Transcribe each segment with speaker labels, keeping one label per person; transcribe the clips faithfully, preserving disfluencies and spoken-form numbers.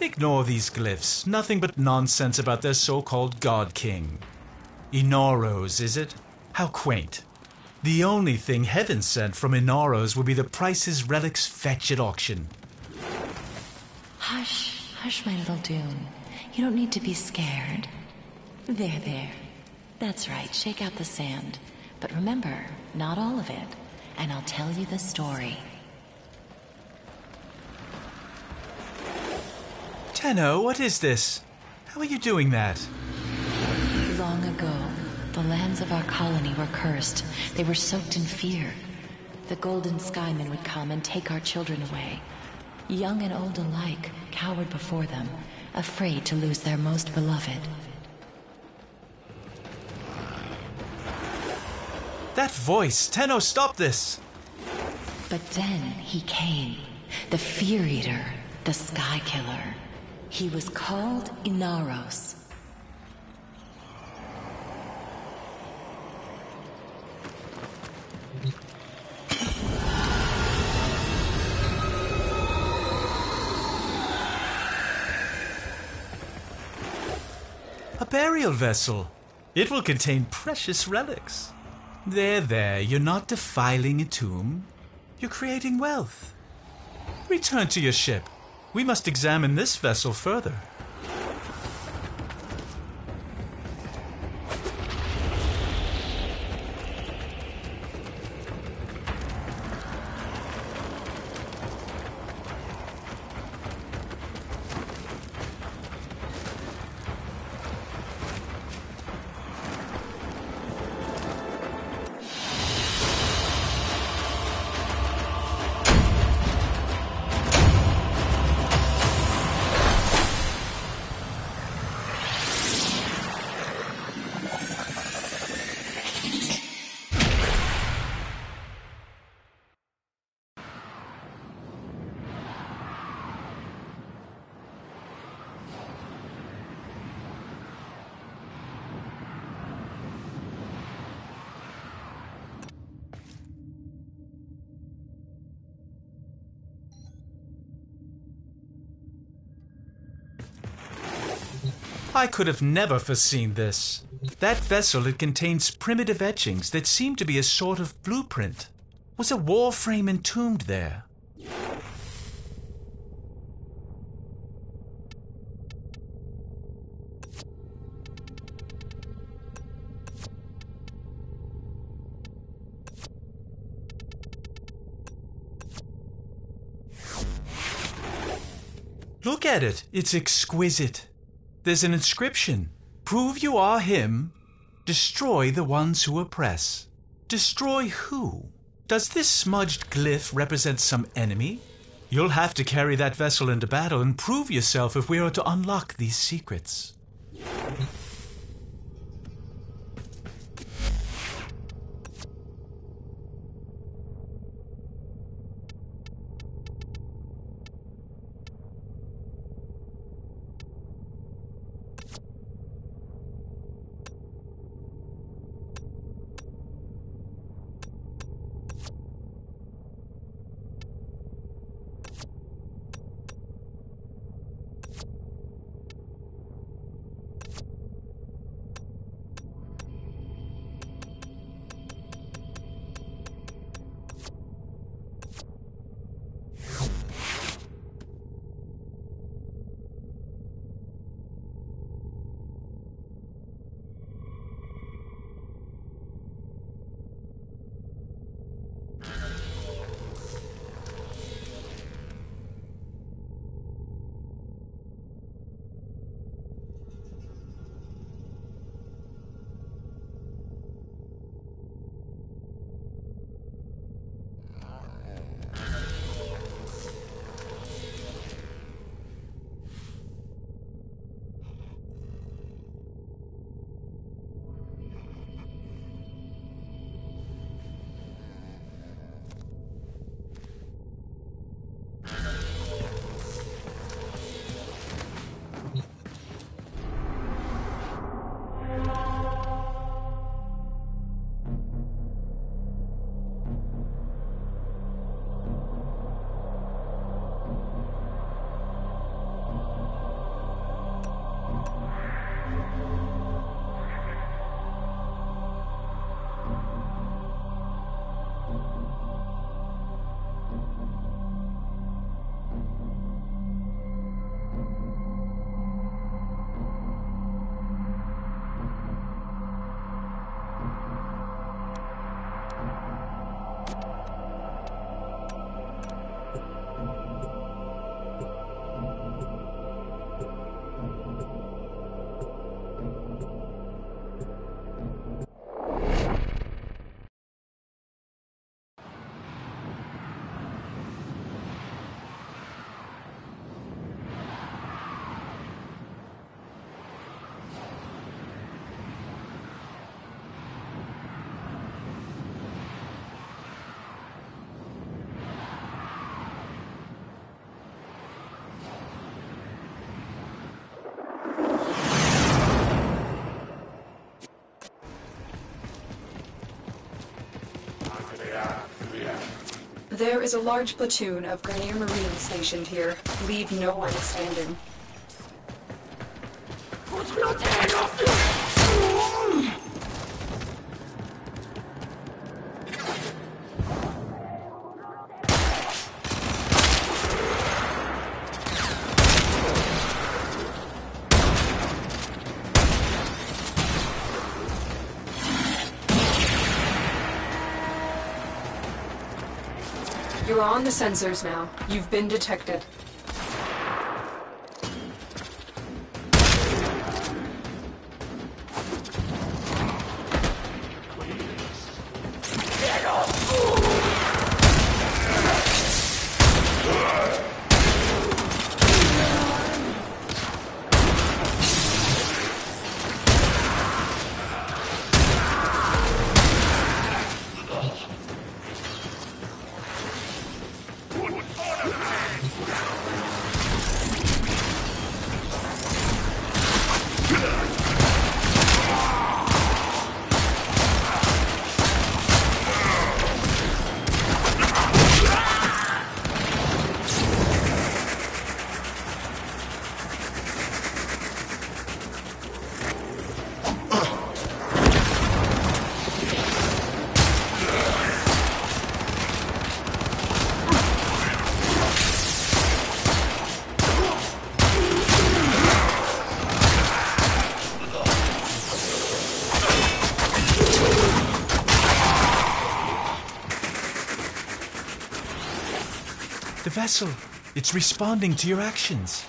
Speaker 1: Ignore these glyphs. Nothing but nonsense about their so-called God King. Inaros, is it? How quaint. The only thing heaven sent from Inaros will be the price his relics fetch at auction.
Speaker 2: Hush, hush, my little Dune. You don't need to be scared. There, there. That's right, shake out the sand. But remember, not all of it. And I'll tell you the story.
Speaker 1: Tenno, what is this? How are you doing that?
Speaker 2: Long ago, the lands of our colony were cursed. They were soaked in fear. The Golden Skymen would come and take our children away. Young and old alike cowered before them, afraid to lose their most beloved.
Speaker 1: That voice! Tenno, stop this!
Speaker 2: But then he came. The Fear Eater, the Sky Killer. He was called Inaros.
Speaker 1: A burial vessel. It will contain precious relics. There, there, you're not defiling a tomb. You're creating wealth. Return to your ship. We must examine this vessel further. I could have never foreseen this. That vessel, it contains primitive etchings that seem to be a sort of blueprint. Was a warframe entombed there? Look at it. It's exquisite. There's an inscription. Prove you are him. Destroy the ones who oppress. Destroy who? Does this smudged glyph represent some enemy? You'll have to carry that vessel into battle and prove yourself if we are to unlock these secrets.
Speaker 3: There is a large platoon of Grenier Marines stationed here. Leave no one standing. You're on the sensors now. You've been detected.
Speaker 1: The vessel, it's responding to your actions.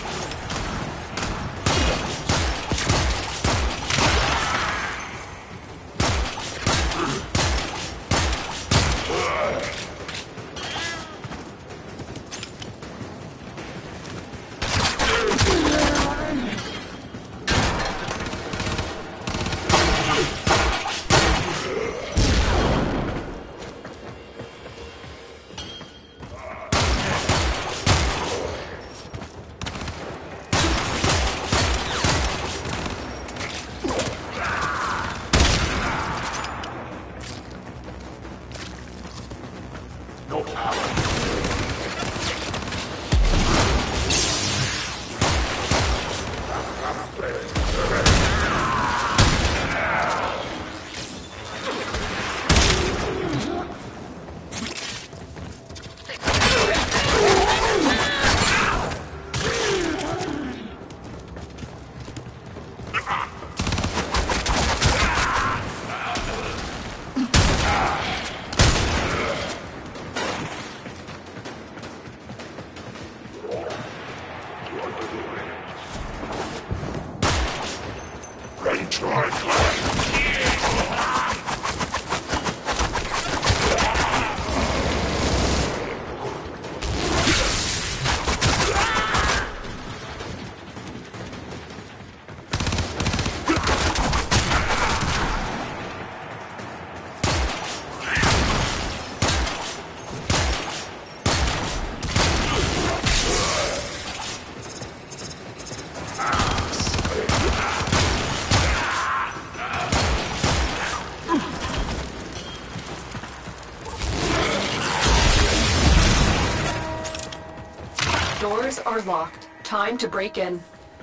Speaker 3: Doors are locked. Time to break in.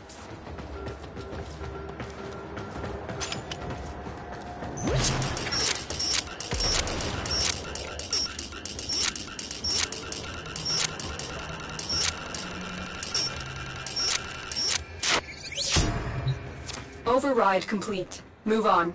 Speaker 3: Override complete. Move on.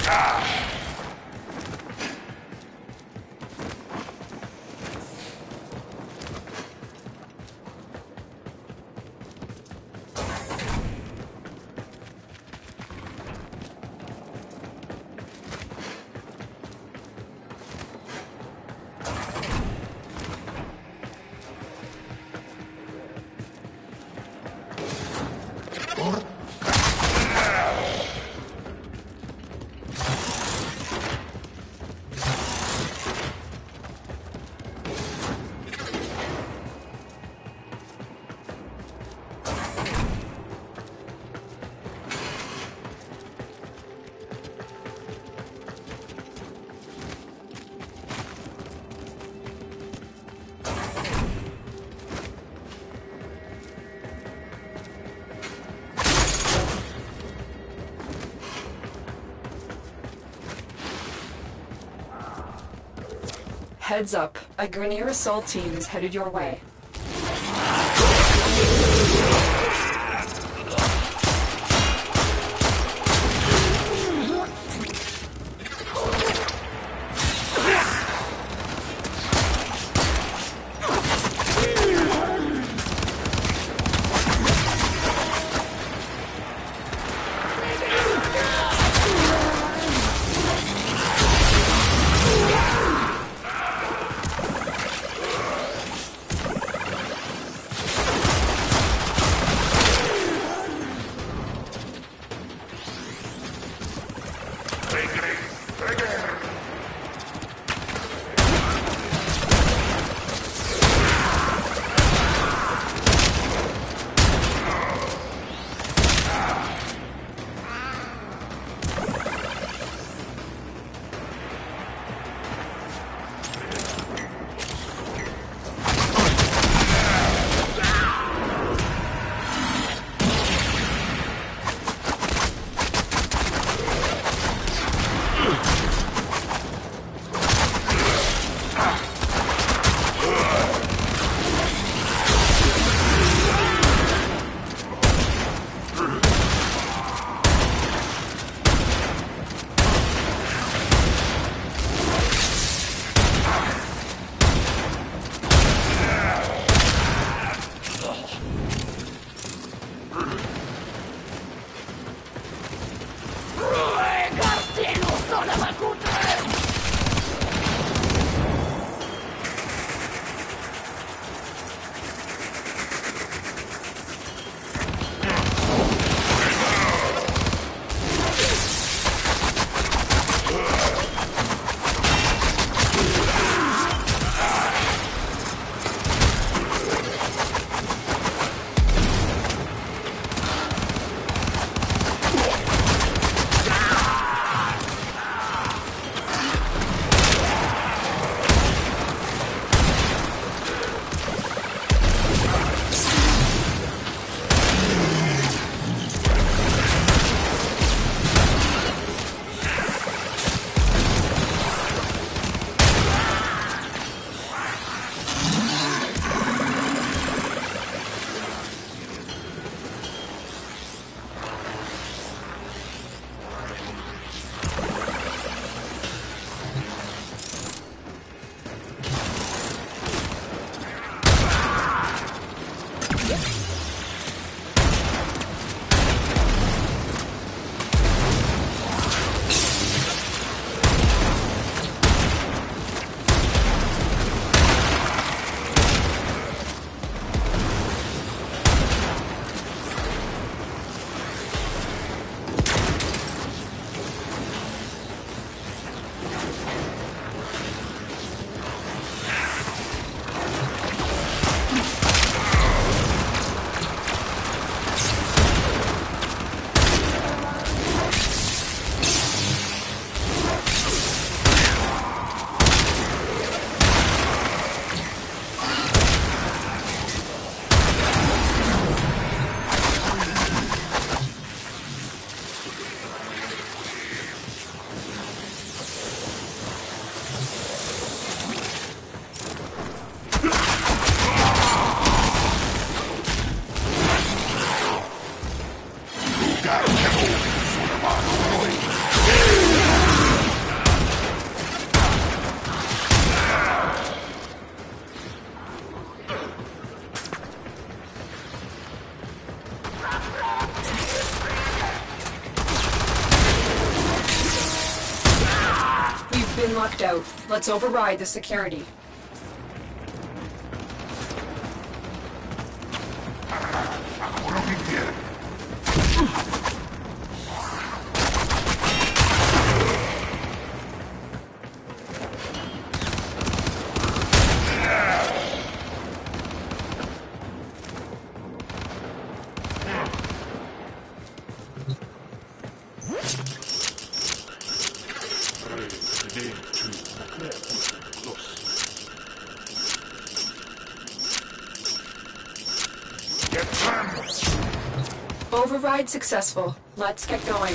Speaker 3: Heads up, a Grineer assault team is headed your way. been locked out. Let's override the security. Override successful. Let's get going.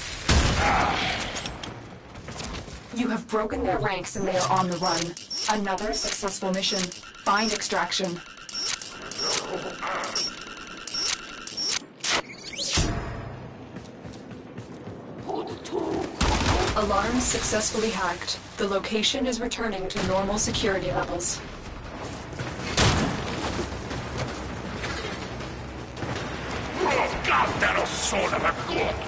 Speaker 3: You have broken their ranks and they are on the run. Another successful mission. Find extraction. Alarms successfully hacked. The location is returning to normal security levels.
Speaker 4: God, that son of a gun!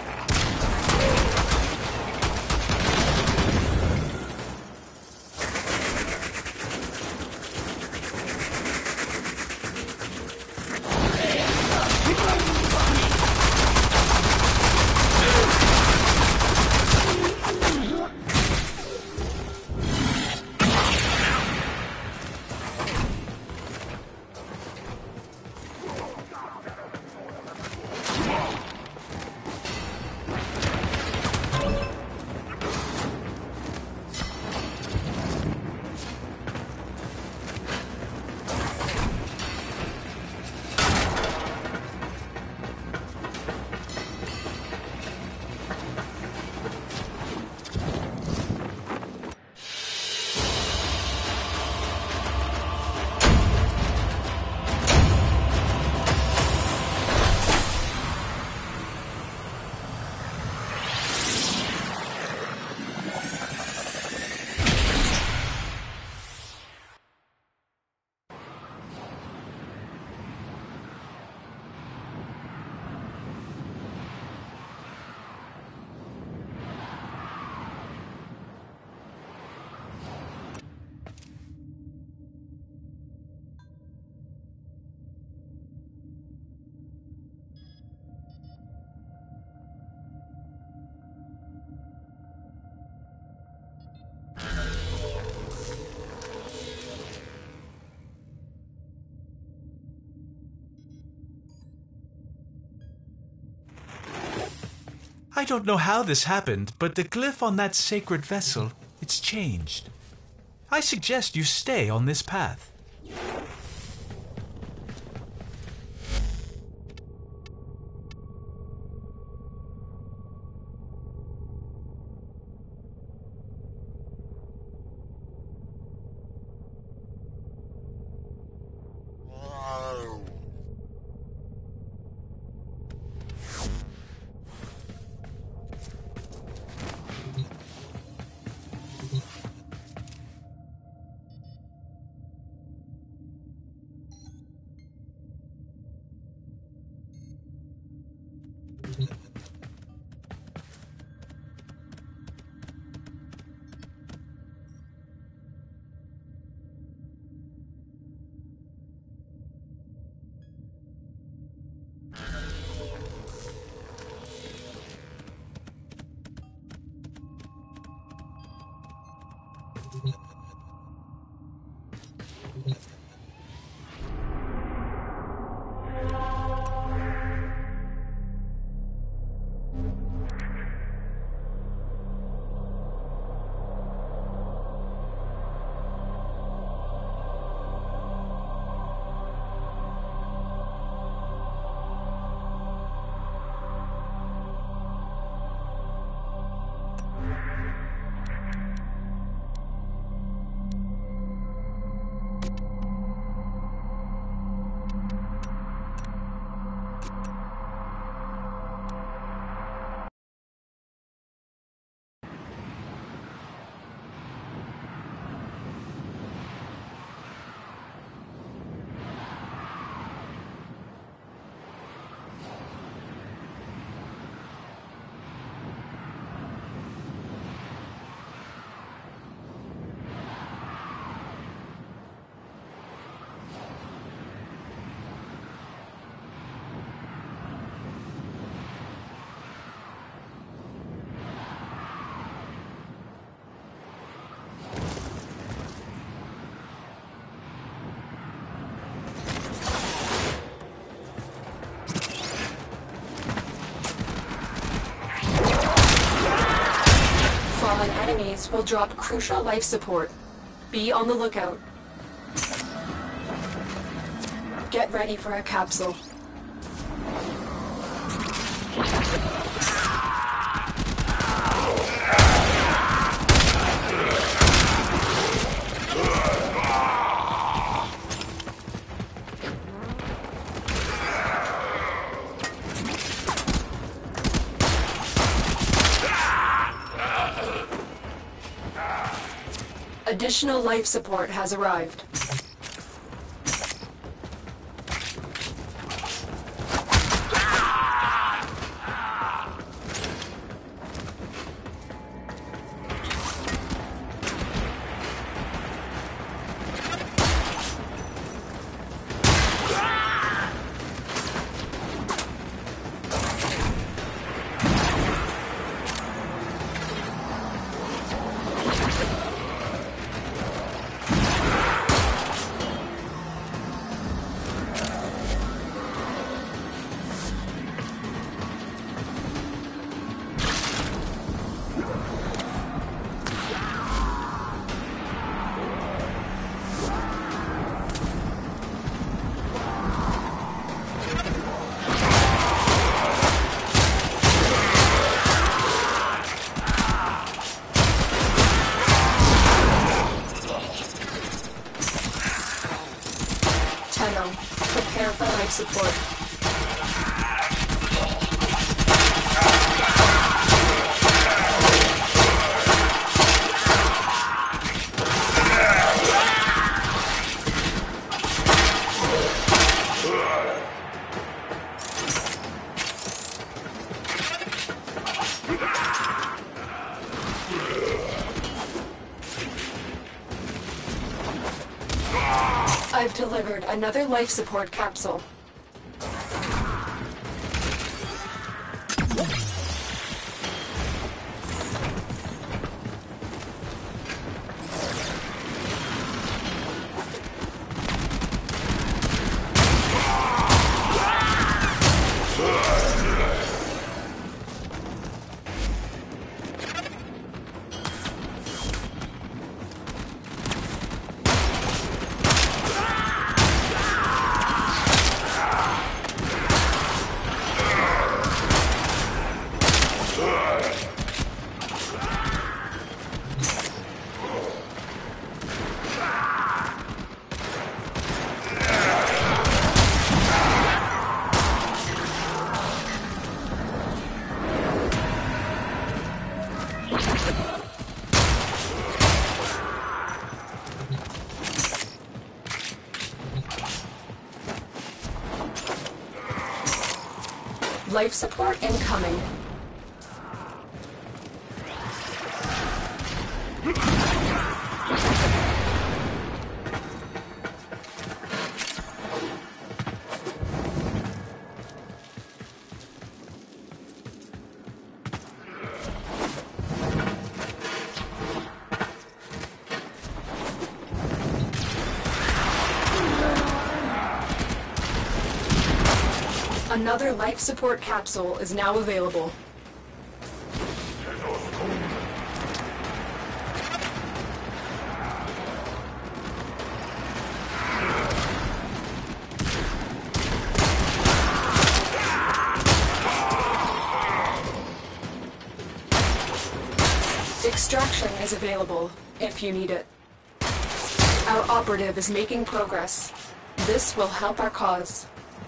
Speaker 1: I don't know how this happened, but the glyph on that sacred vessel, it's changed. I suggest you stay on this path.
Speaker 3: Fallen enemies will drop crucial life support. Be on the lookout. Get ready for a capsule. Additional life support has arrived. Prepare for life support. I've delivered another life support capsule. Life support incoming. Another life support capsule is now available. Extraction is available if you need it. Our operative is making progress. This will help our cause.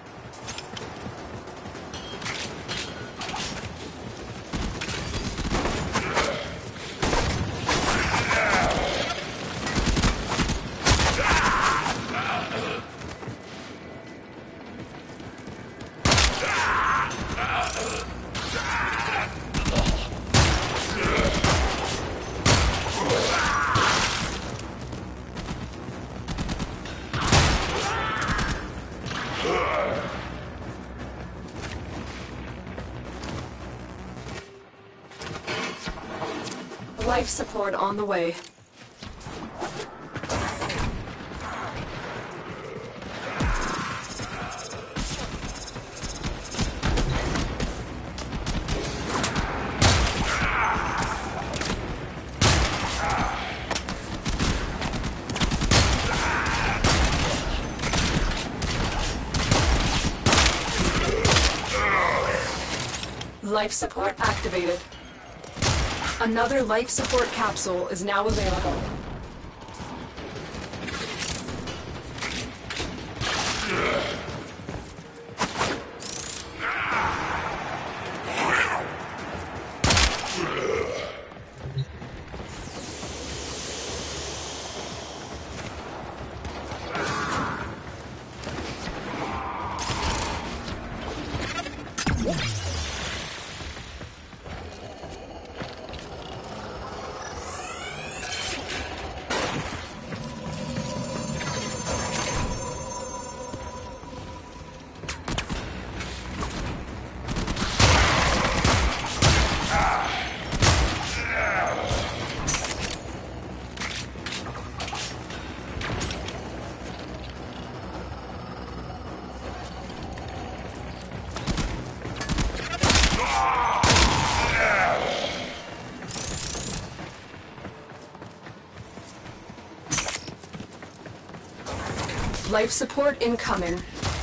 Speaker 3: Life support on the way. Life support activated. Another life support capsule is now available. Life support incoming.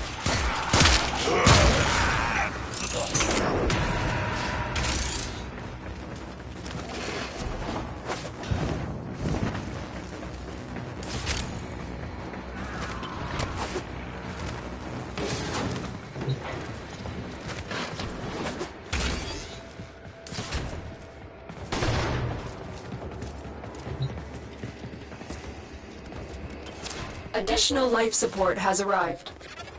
Speaker 3: Additional life support has arrived.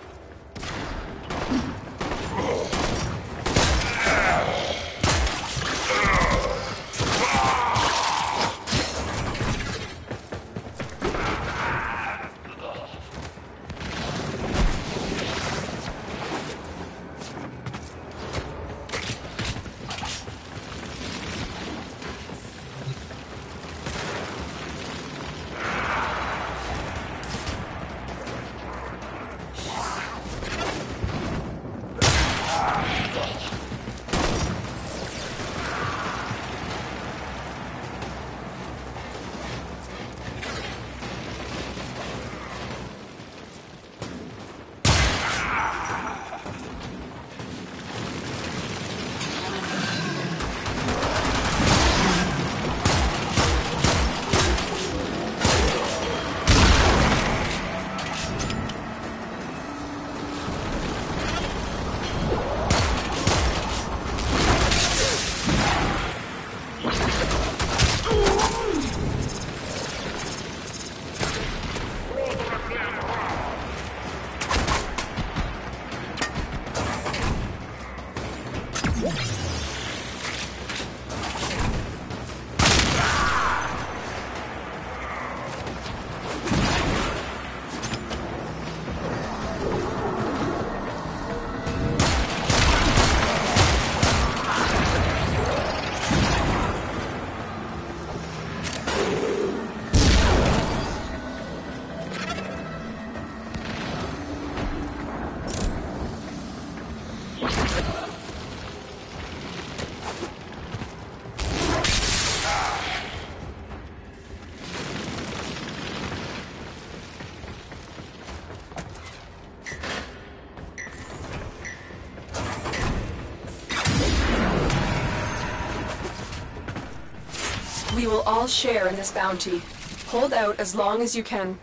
Speaker 3: We will all share in this bounty. Hold out as long as you can.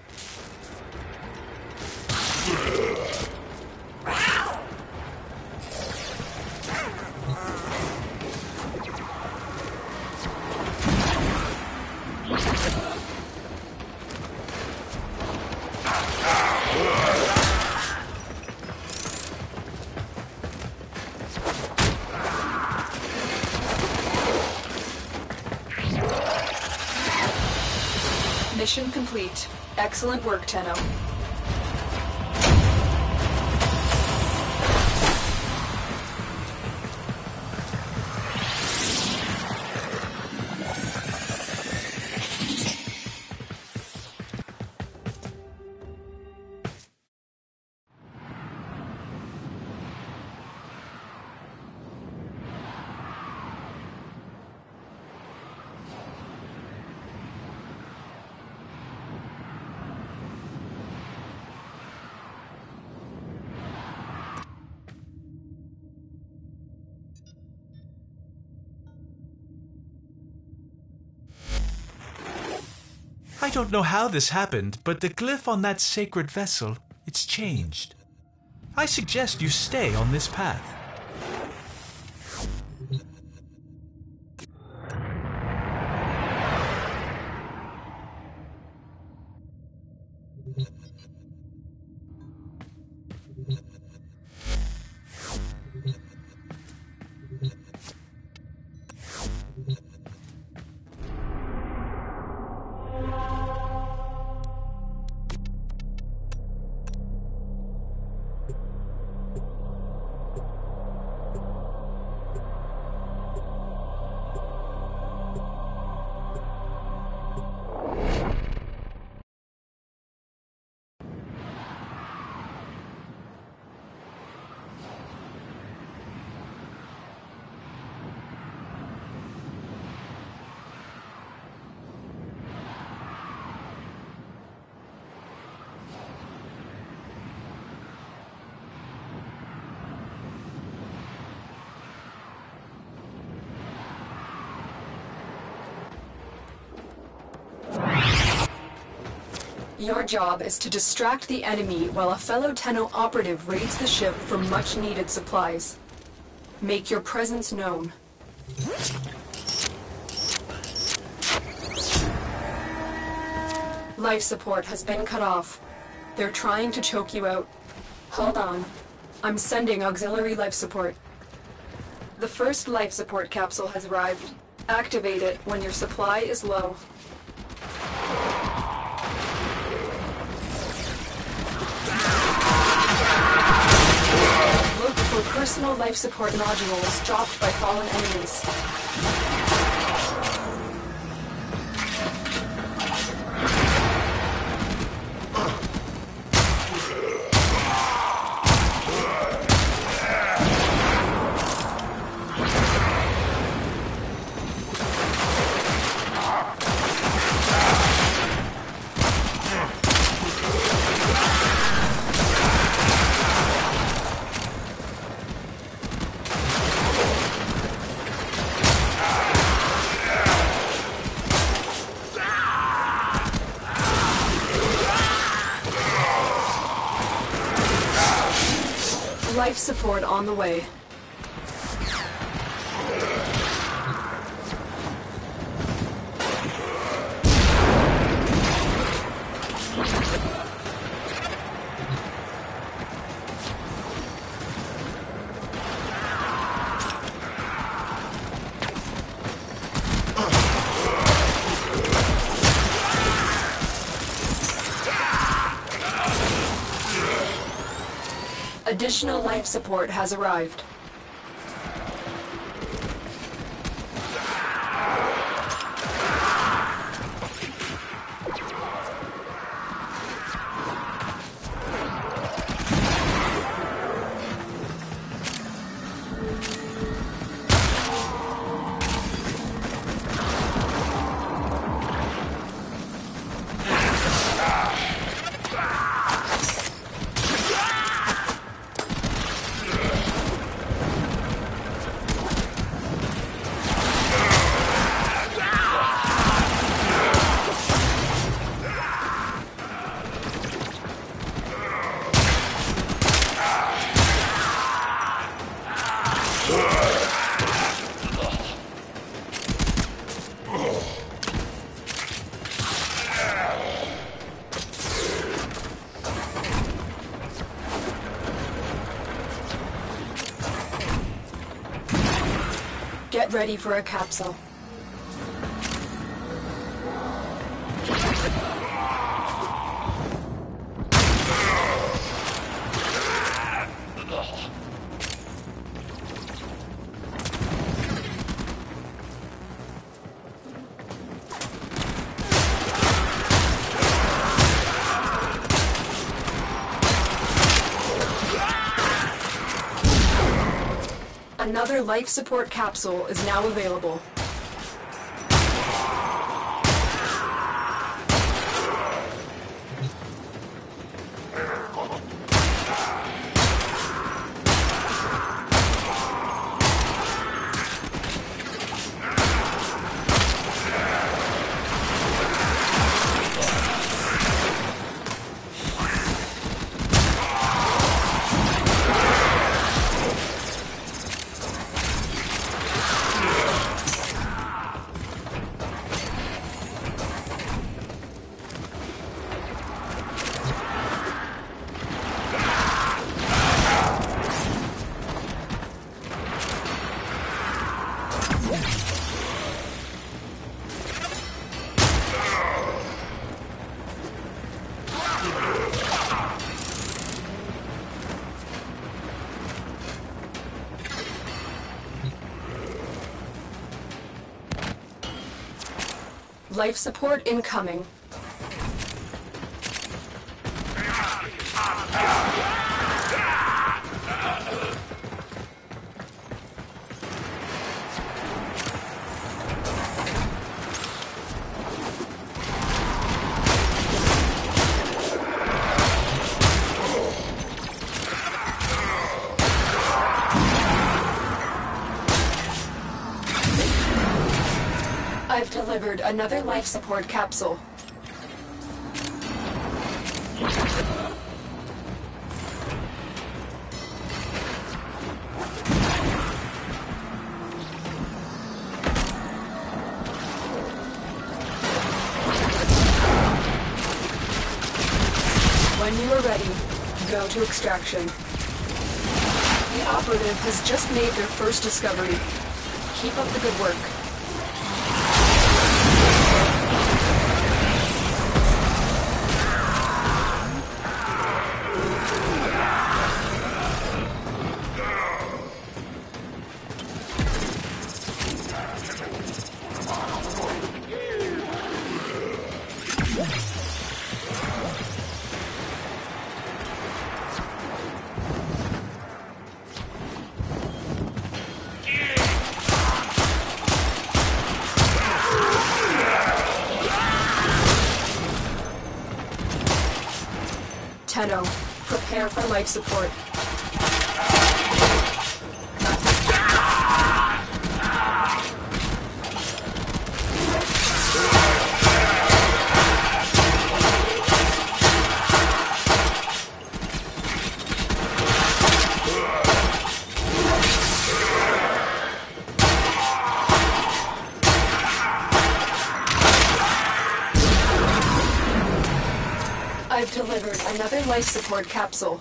Speaker 3: Mission complete. Excellent work, Tenno.
Speaker 1: I don't know how this happened, but the glyph on that sacred vessel, it's changed. I suggest you stay on this path.
Speaker 3: Your job is to distract the enemy while a fellow Tenno operative raids the ship for much-needed supplies. Make your presence known. Life support has been cut off. They're trying to choke you out. Hold on. I'm sending auxiliary life support. The first life support capsule has arrived. Activate it when your supply is low. Look for personal life support nodules dropped by fallen enemies. Life support on the way. Additional life support has arrived. Get ready for a capsule. Another life support capsule is now available. Life support incoming. I've delivered another life support capsule. When you are ready, go to extraction. The operative has just made their first discovery. Keep up the good work. Tenno, prepare for life support. I've delivered another life support capsule.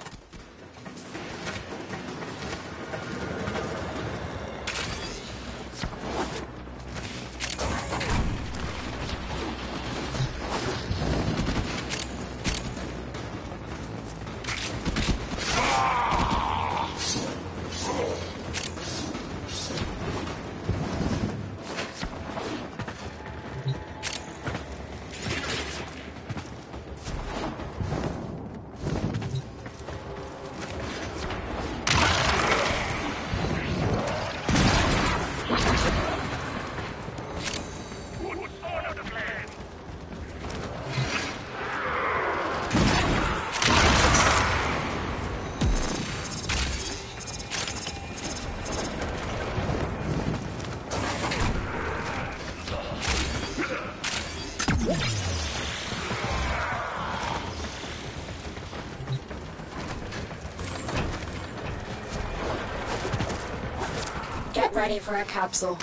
Speaker 3: Get ready for a capsule.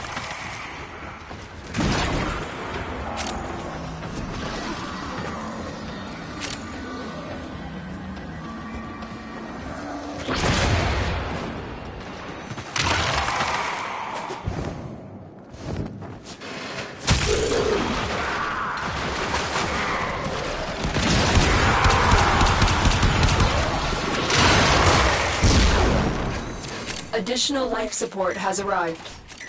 Speaker 3: Additional life support has arrived.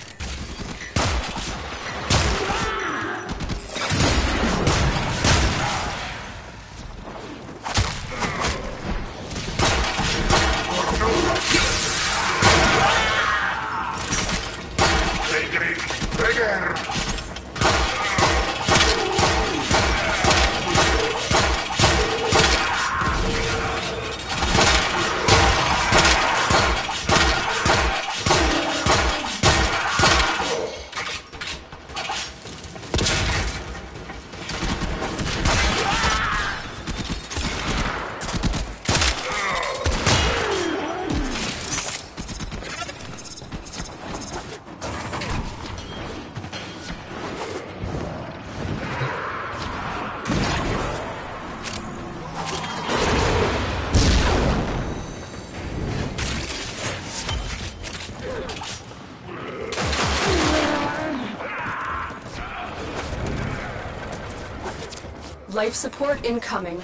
Speaker 3: Life support incoming.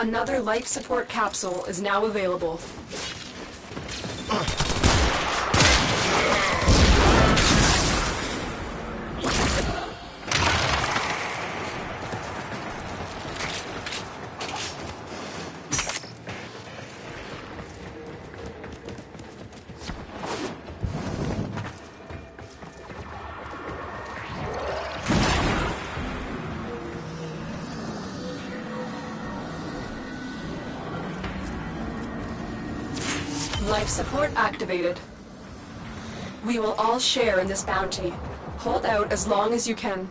Speaker 3: Another life support capsule is now available. Life support activated. We will all share in this bounty. Hold out as long as you can.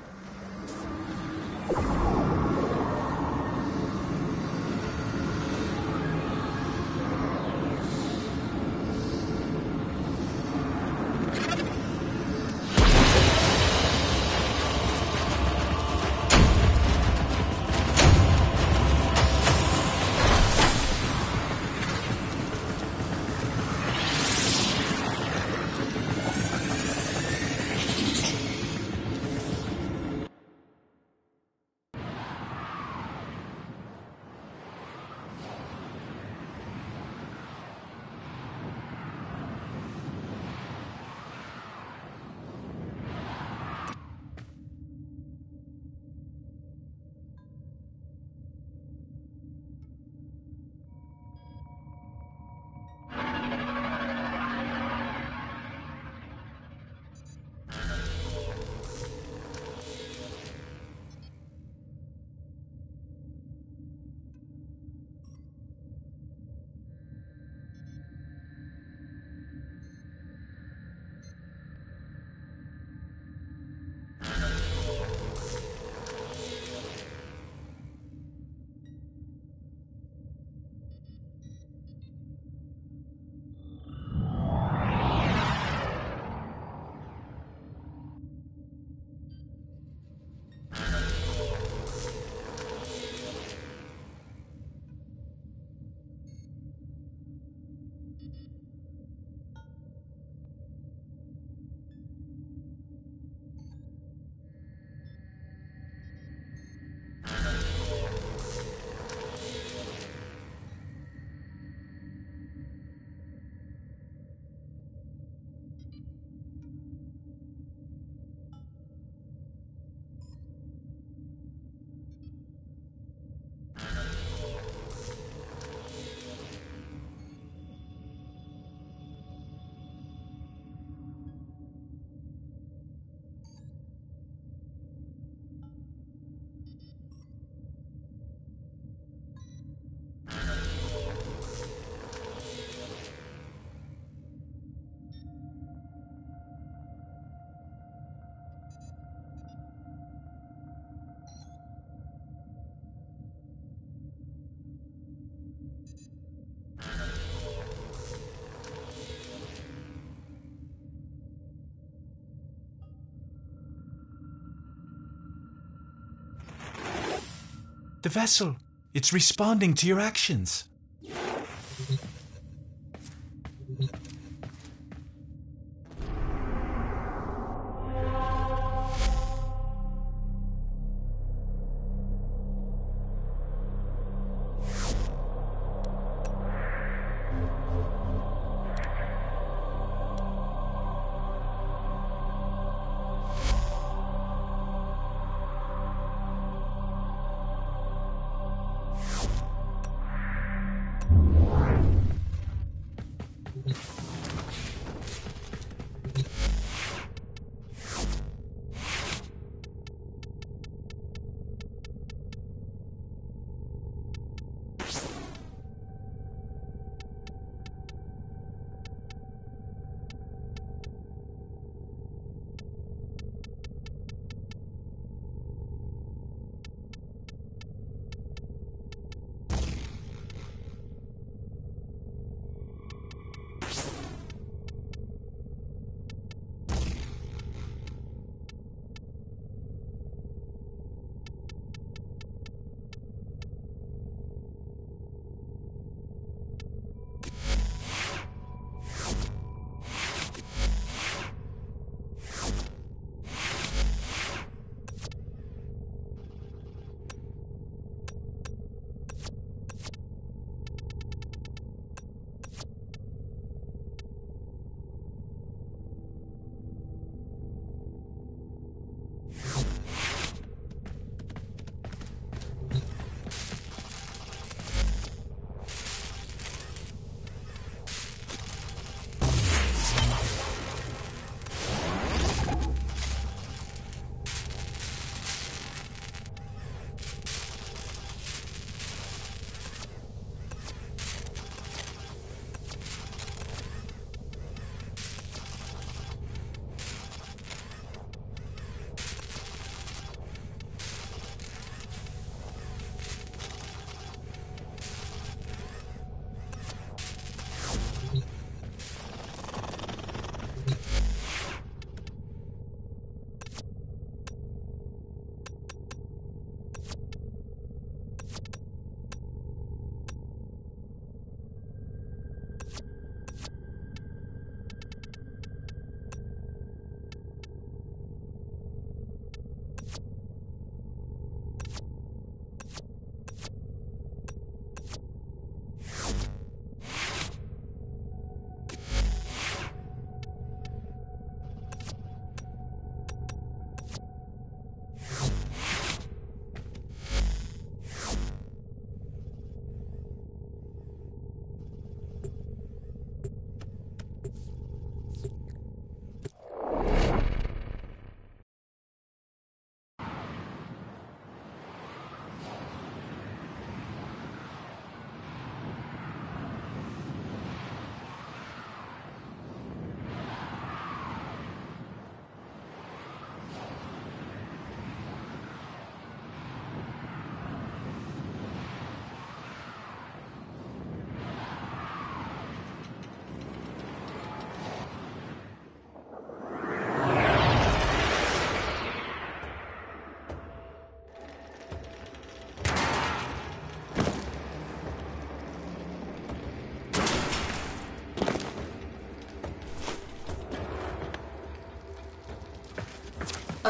Speaker 1: The vessel, it's responding to your actions.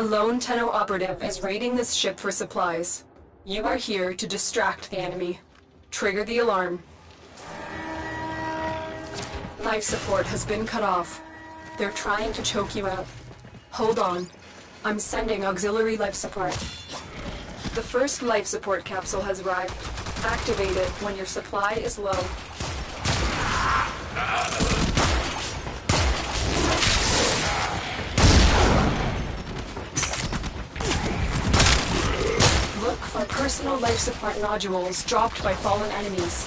Speaker 3: A lone Tenno operative is raiding this ship for supplies. You are here to distract the enemy. Trigger the alarm. Life support has been cut off. They're trying to choke you out. Hold on. I'm sending auxiliary life support. The first life support capsule has arrived. Activate it when your supply is low. Look for personal life support nodules dropped by fallen enemies.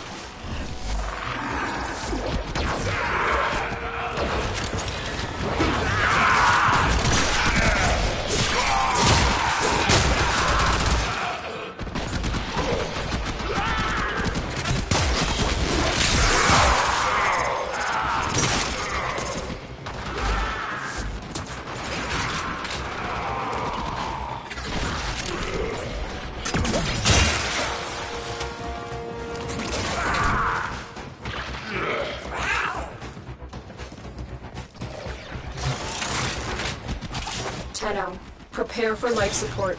Speaker 3: Tenno, prepare for life support.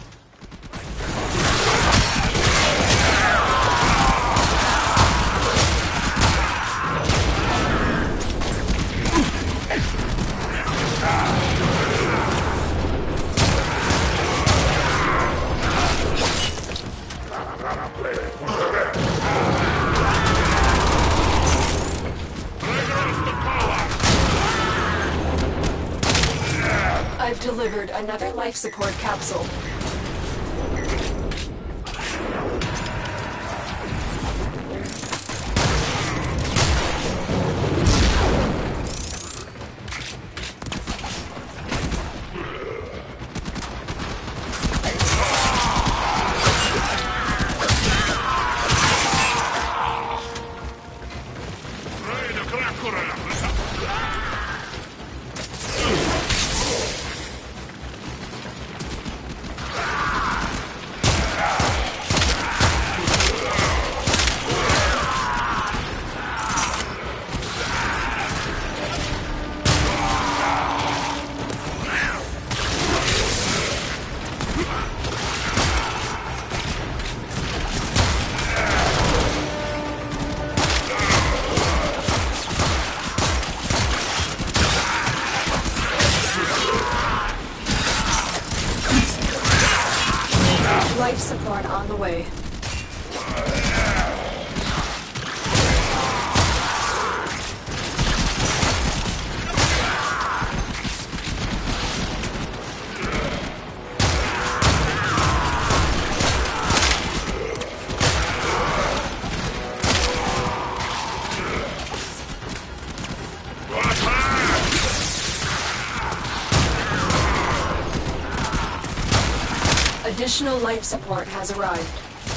Speaker 3: I've delivered another life support capsule. Life support on the way. Additional life support has arrived.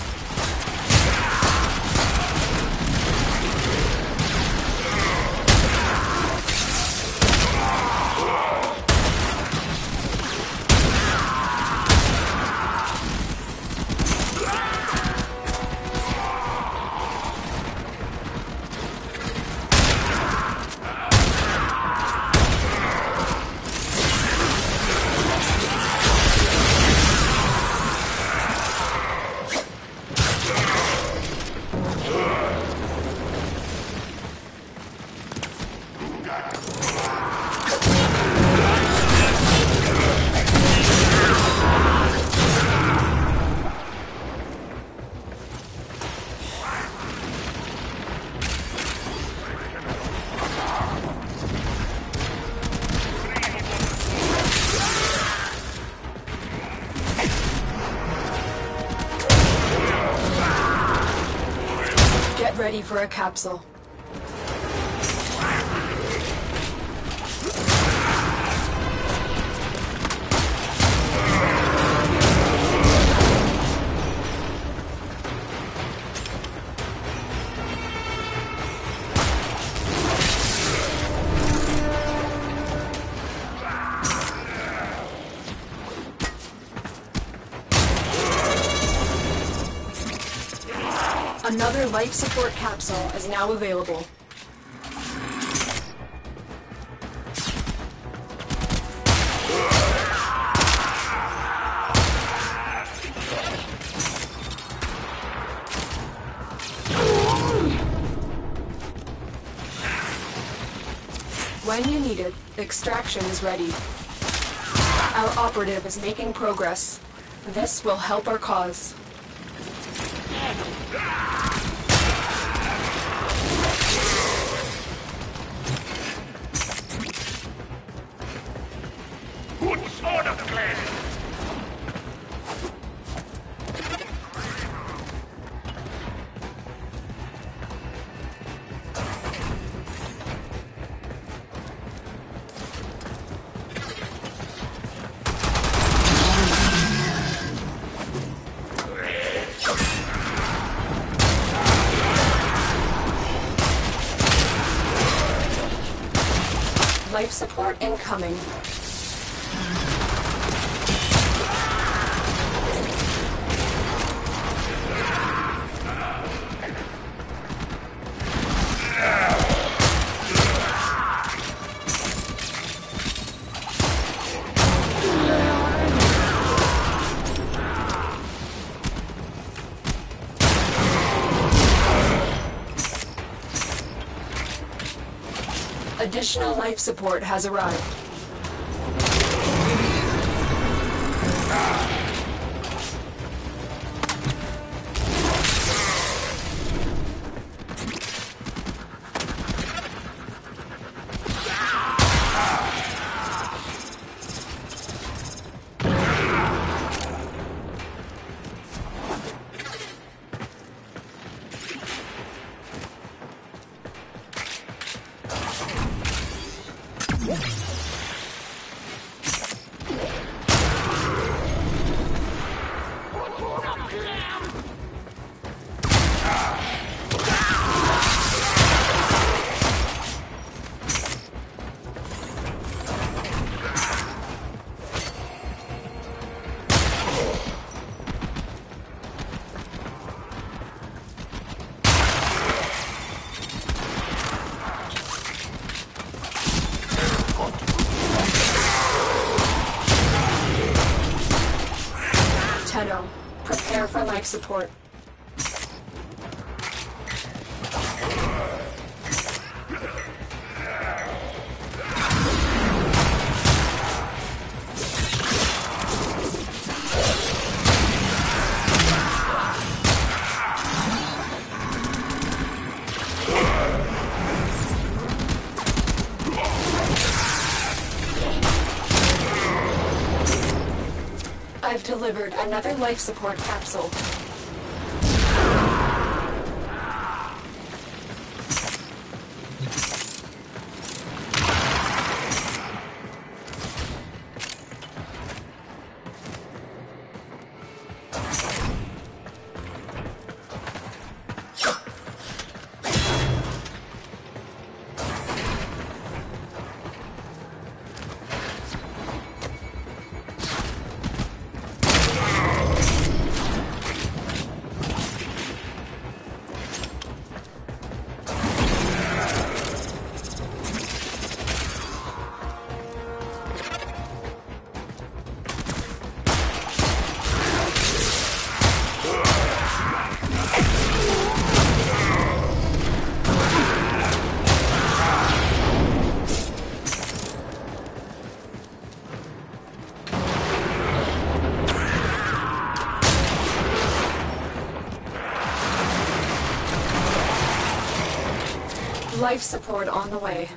Speaker 3: Get ready for a capsule. Another life support capsule is now available. When you need it, extraction is ready. Our operative is making progress. This will help our cause.
Speaker 4: Good sort of plan.
Speaker 3: Life support incoming. Additional life support has arrived. Tenno, prepare for life support. I've delivered another life support capsule. Life support on the way.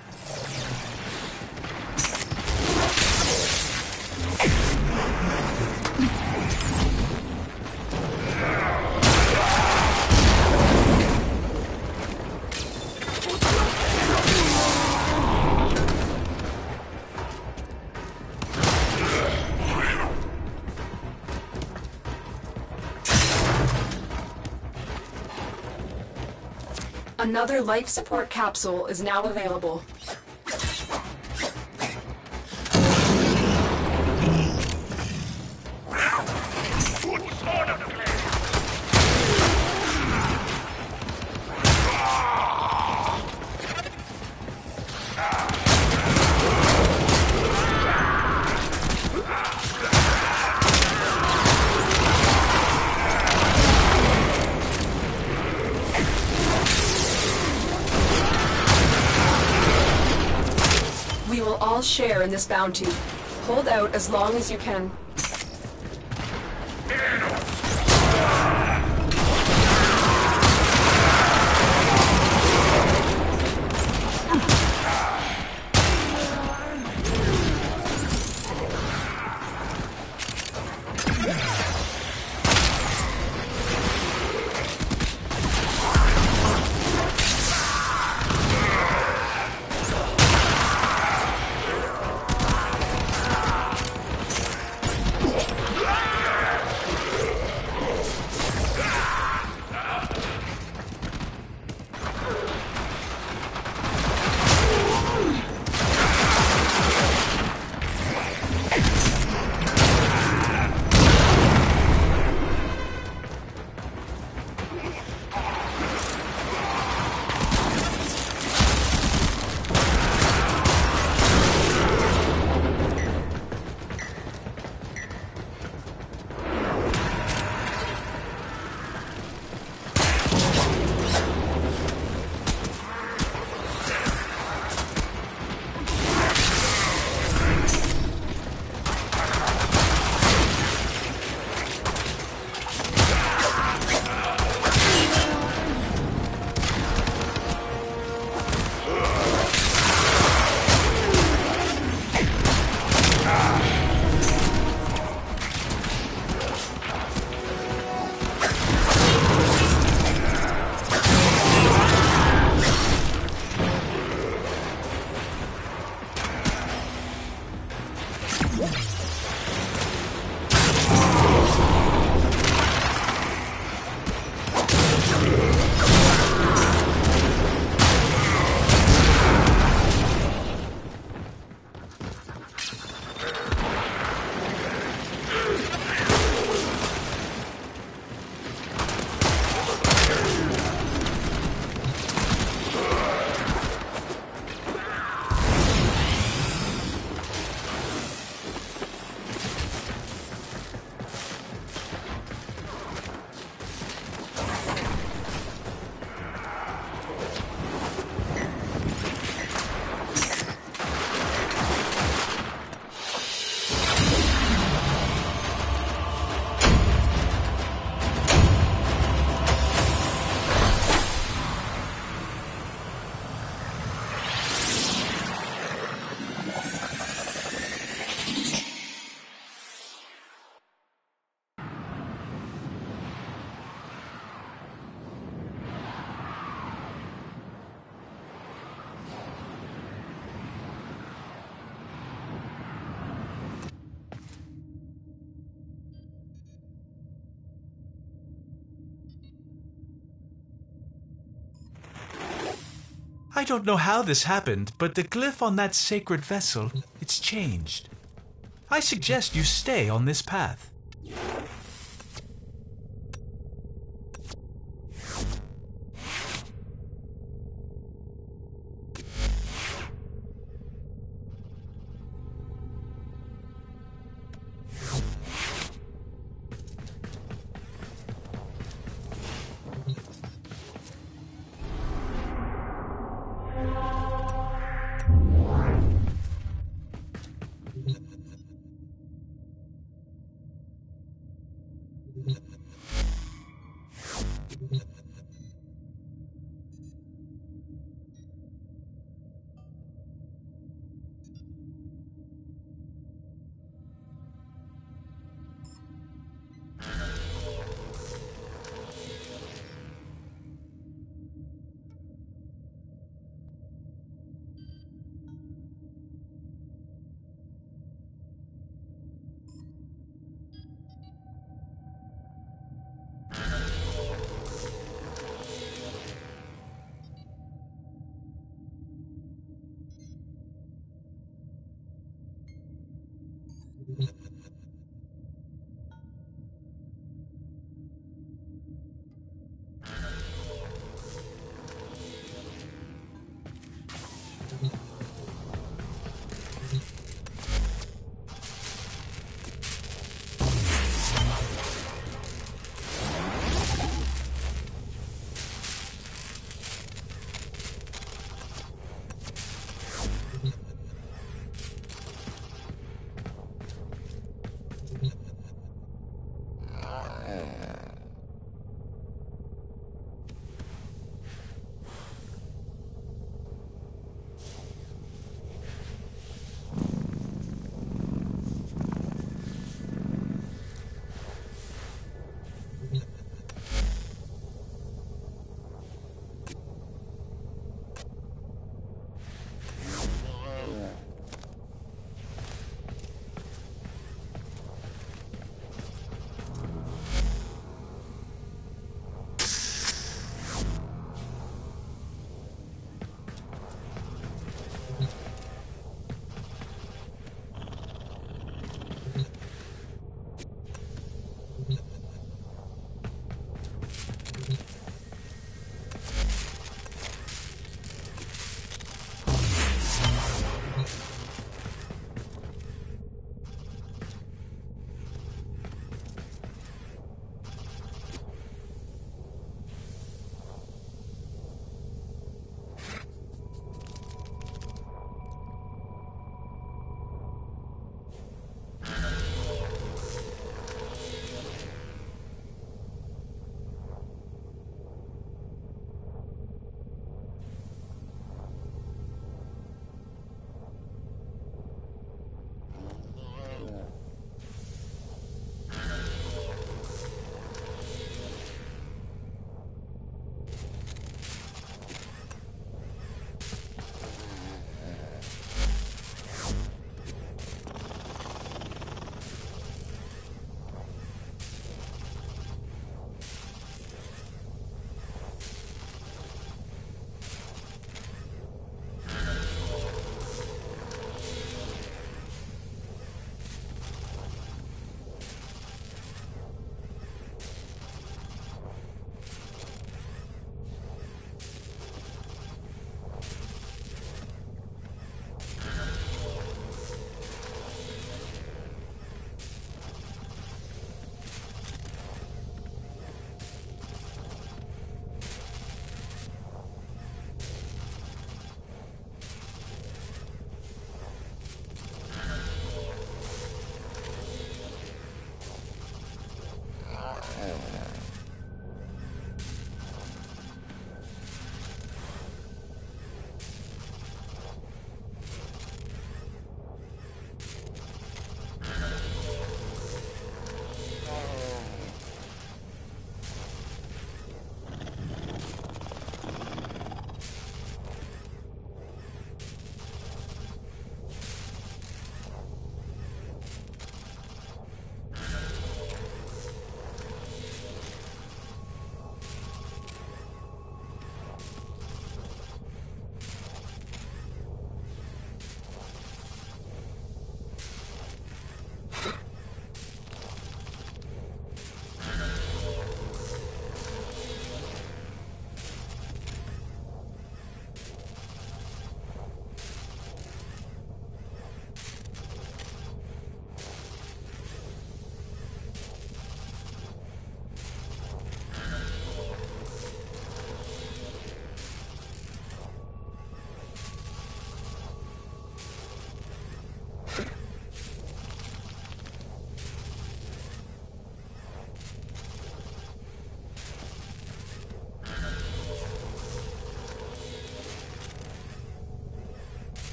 Speaker 3: Another life support capsule is now available. all share in this bounty. Hold out as long as you can.
Speaker 1: I don't know how this happened, but the glyph on that sacred vessel, it's changed. I suggest you stay on this path.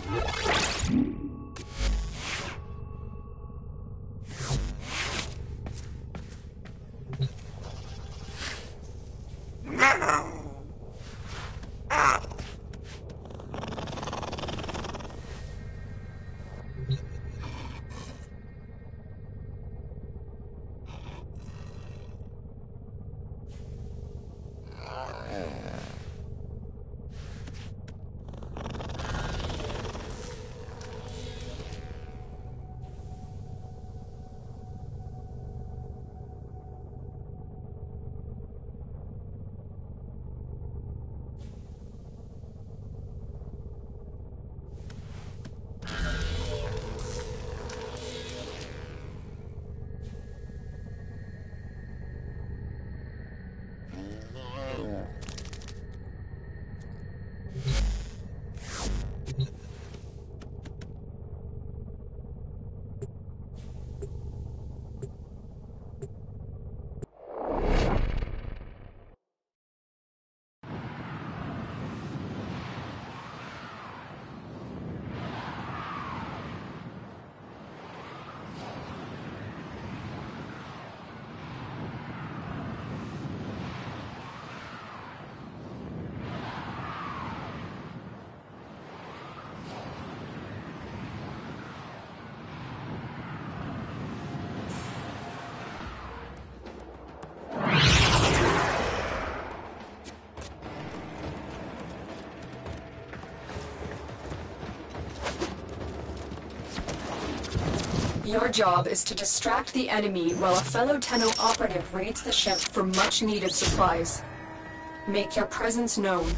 Speaker 3: Your job is to distract the enemy while a fellow Tenno operative raids the ship for much-needed supplies. Make your presence known.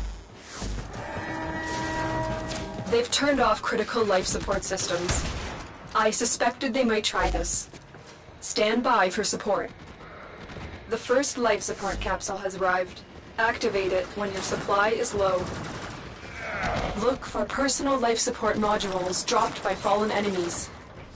Speaker 3: They've turned off critical life support systems. I suspected they might try this. Stand by for support. The first life support capsule has arrived. Activate it when your supply is low. Look for personal life support modules dropped by fallen enemies.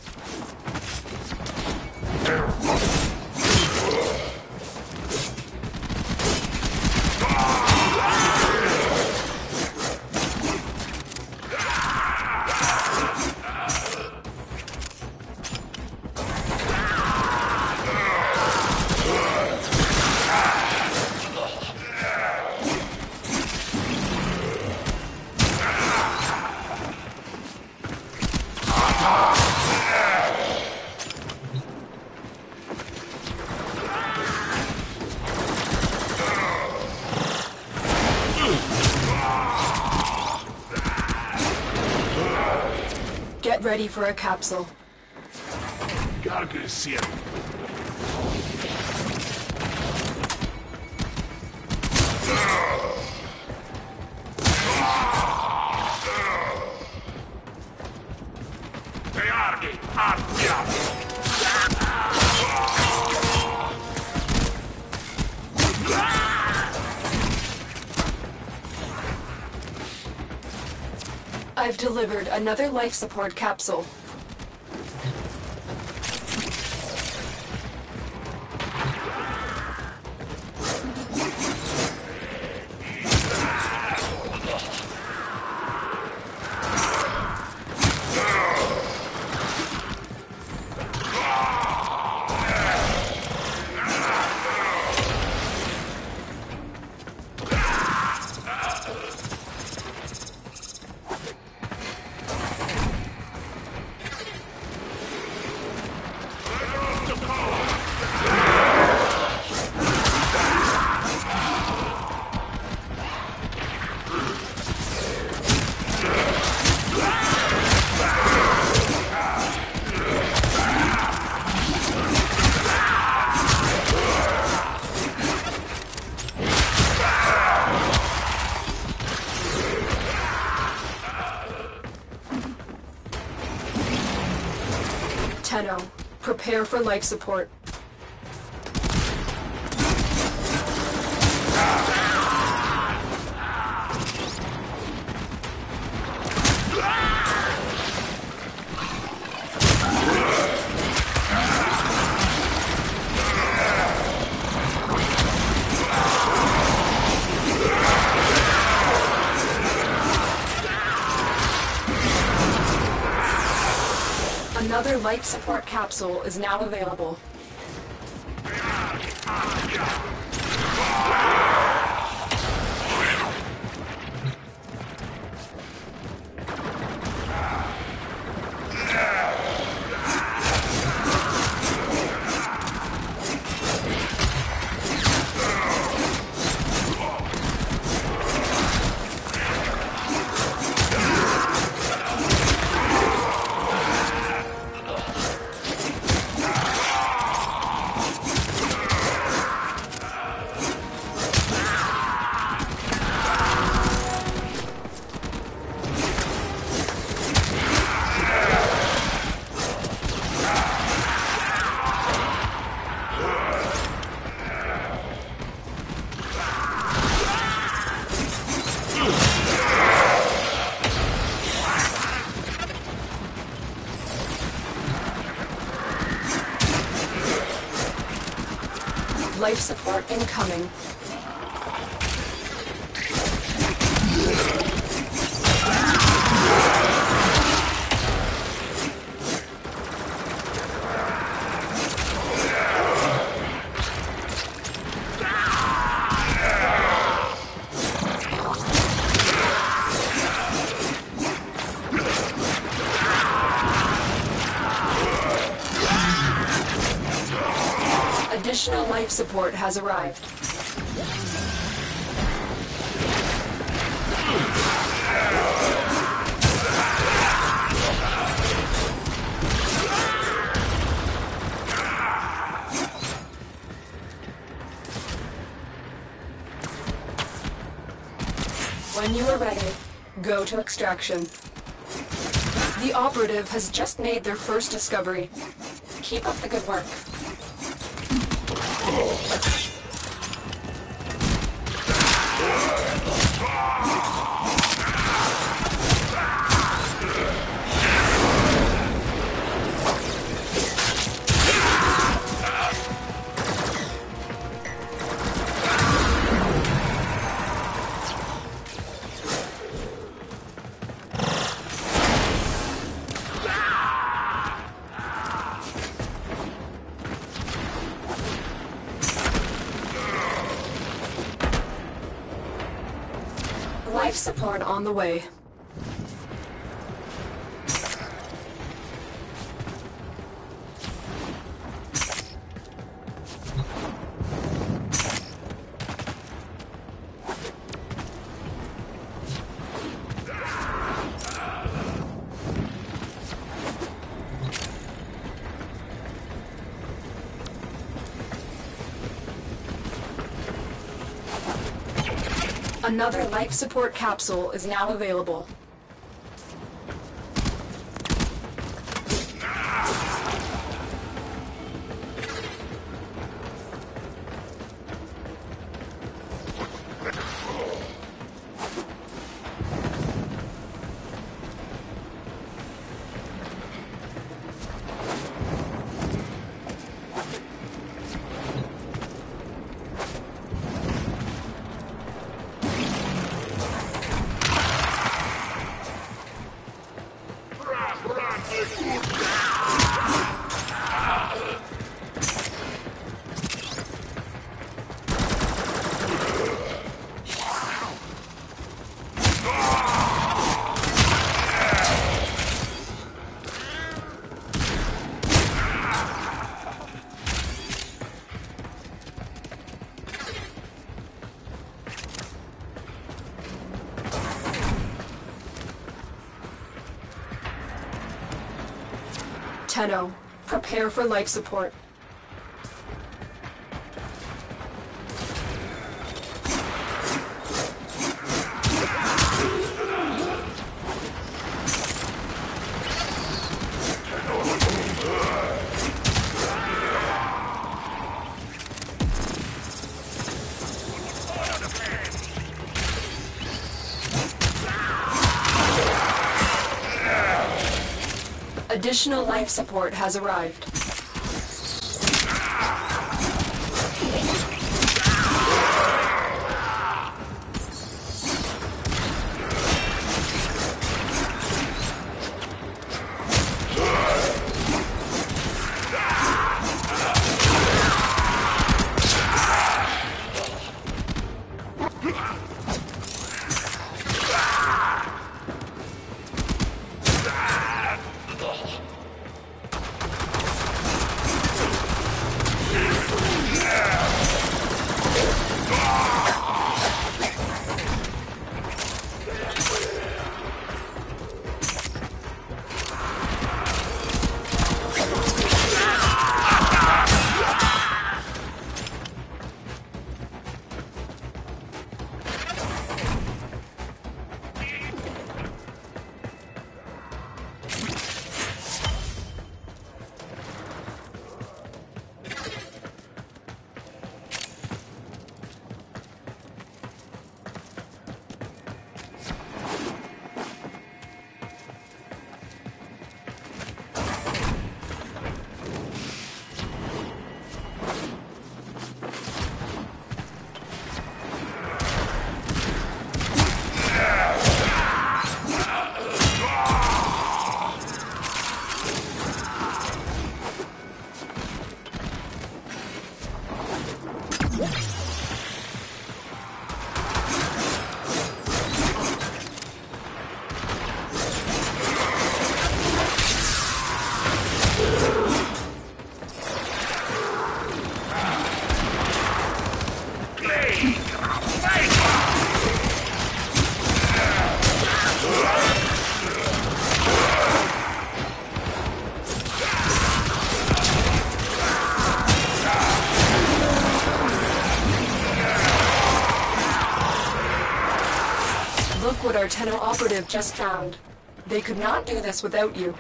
Speaker 3: Get ready for a capsule.
Speaker 4: Cargue cierto. Reargue, artiamo.
Speaker 3: I've delivered another life support capsule. Tenno, prepare for life support. Another life support capsule is now available. Life support incoming. Additional life support has arrived. When you are ready, go to extraction. The operative has just made their first discovery. Keep up the good work. Life support on the way. Another life support capsule is now available. Tenno, prepare for life support. Additional life support has arrived. our Tenno operative just found. They could not do this without you.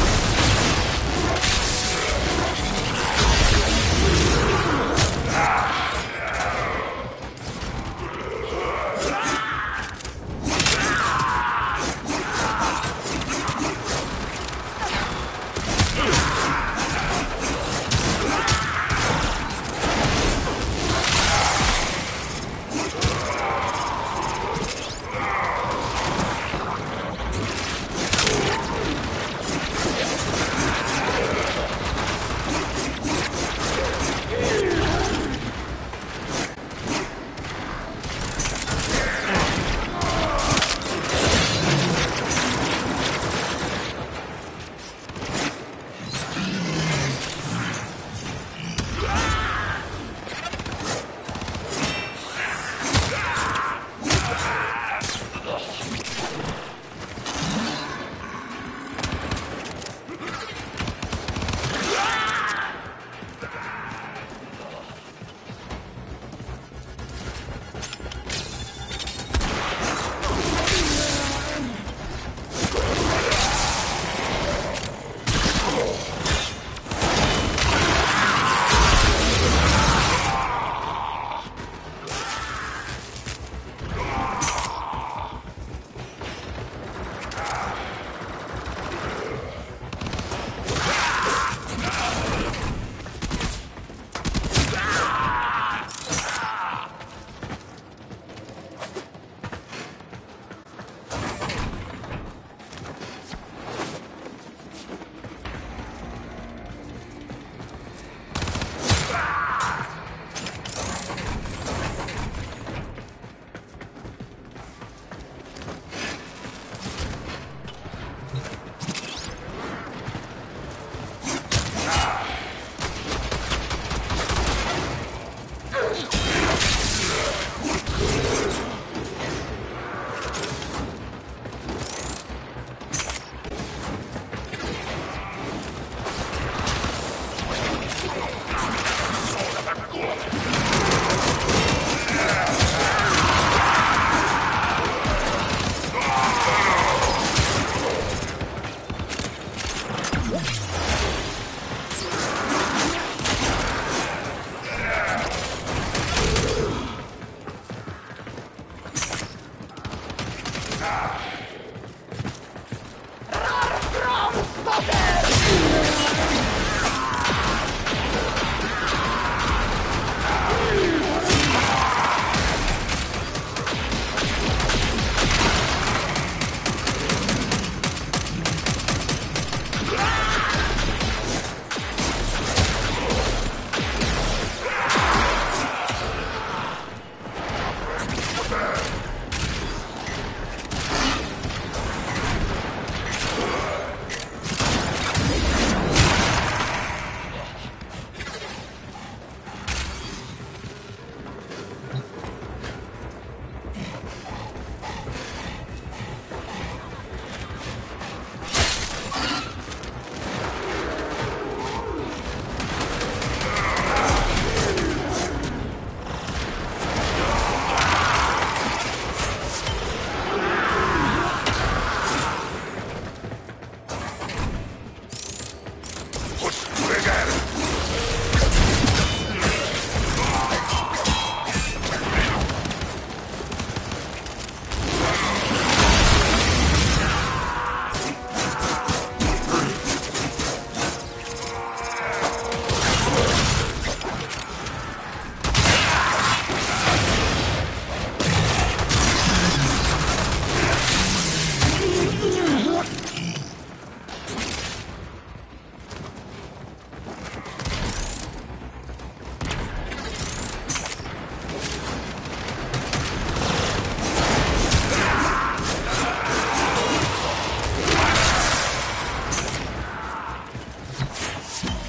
Speaker 4: Ah!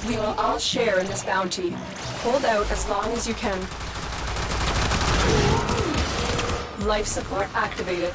Speaker 3: We will all share in this bounty. Hold out as long as you can. Life support activated.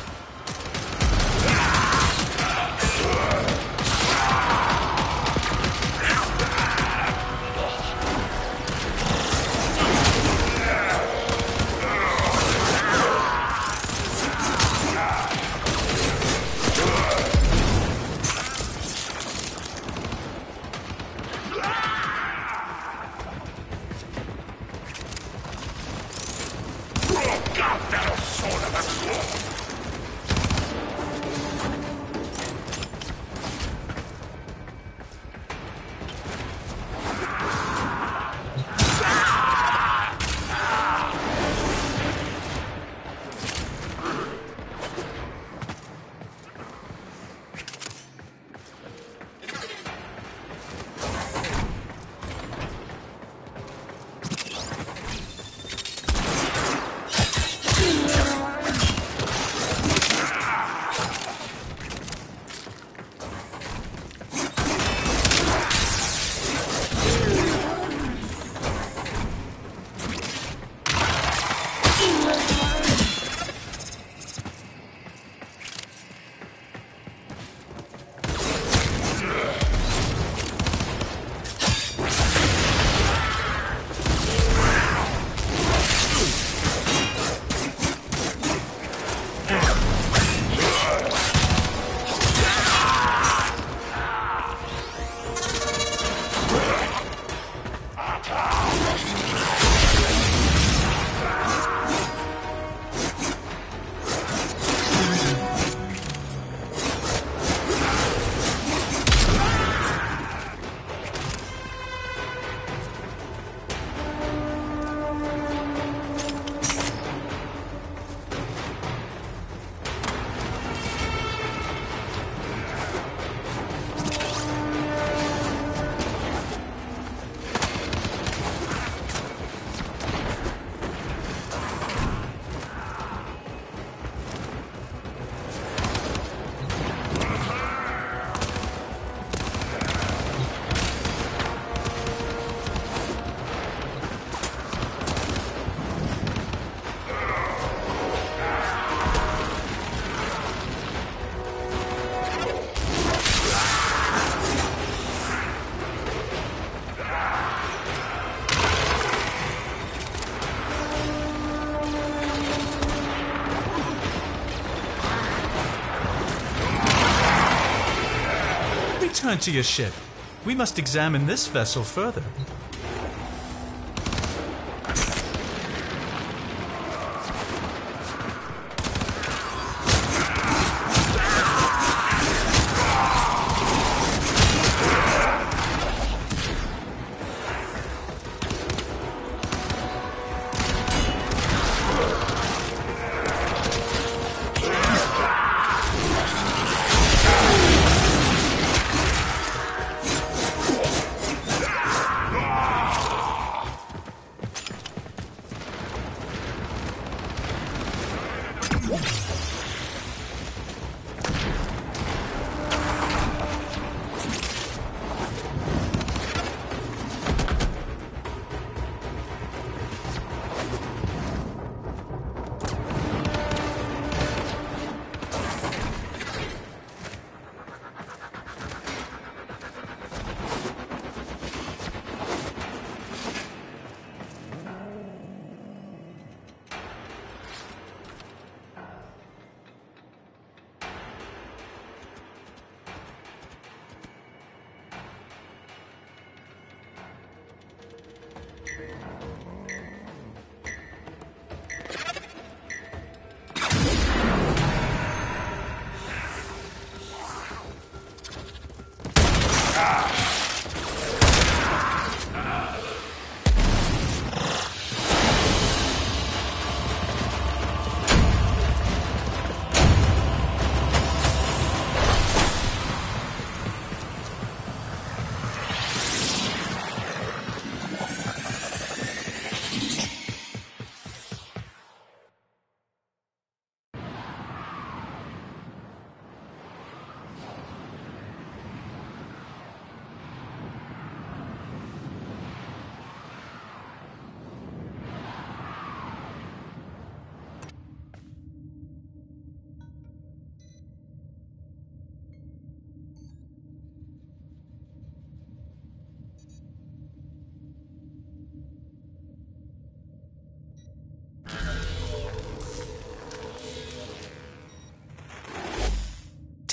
Speaker 1: Return to your ship. We must examine this vessel further.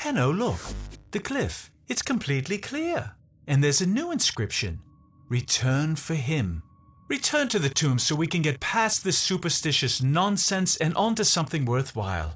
Speaker 1: Tenno, look. The glyph. It's completely clear. And there's a new inscription. Return for him. Return to the tomb so we can get past this superstitious nonsense and onto something worthwhile.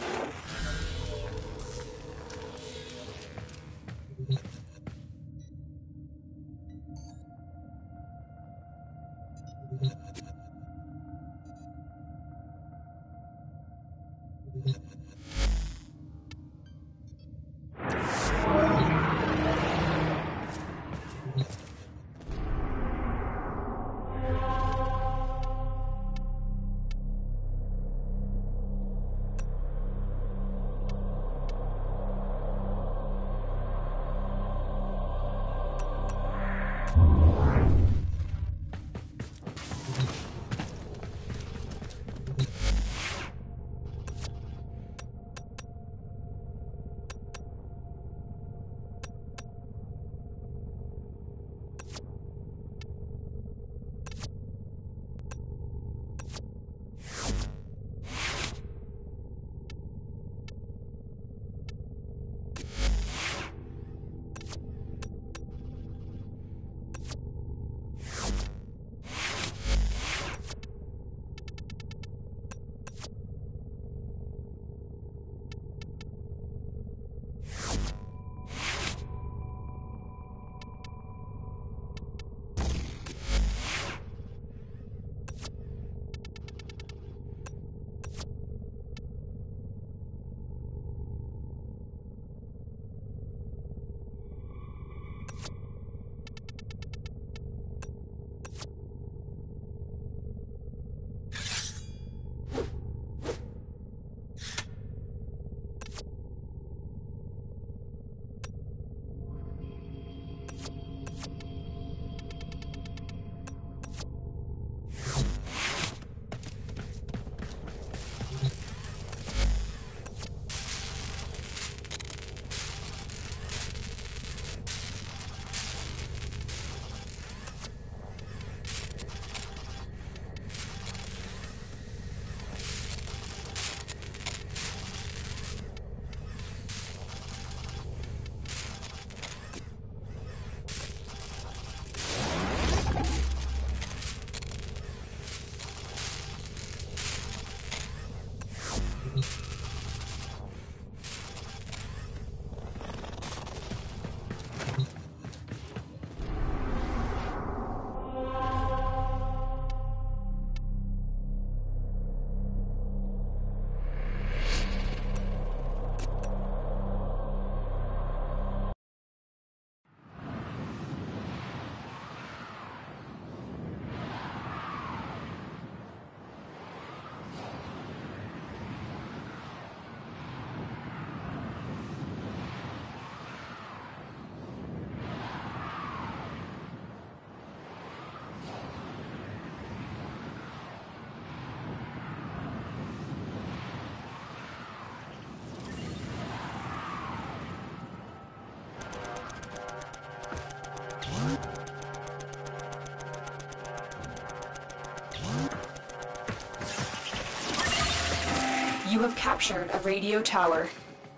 Speaker 3: You have captured a radio tower.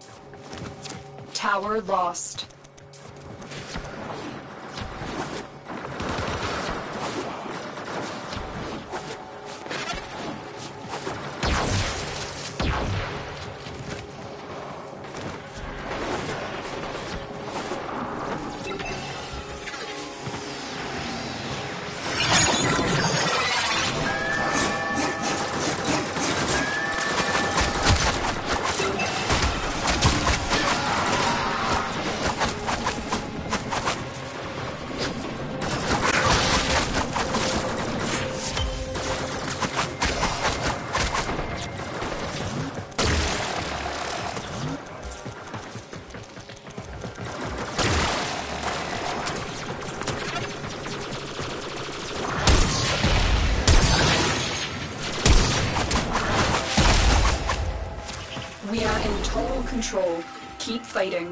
Speaker 3: Tower lost. We are in total control. Keep fighting.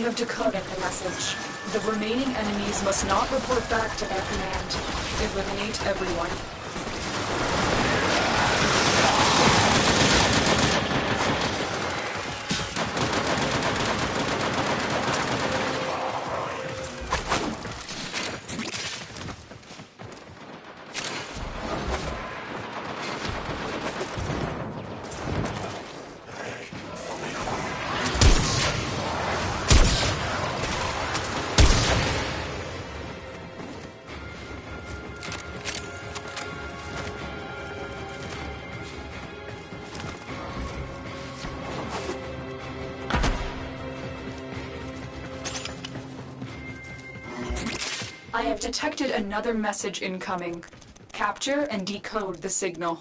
Speaker 3: have decoded the message. The remaining enemies must not report back to their command. Eliminate everyone. I have detected another message incoming. Capture and decode the signal.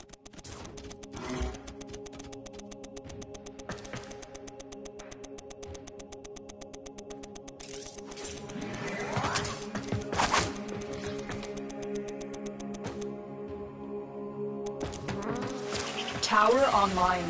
Speaker 3: Tower online.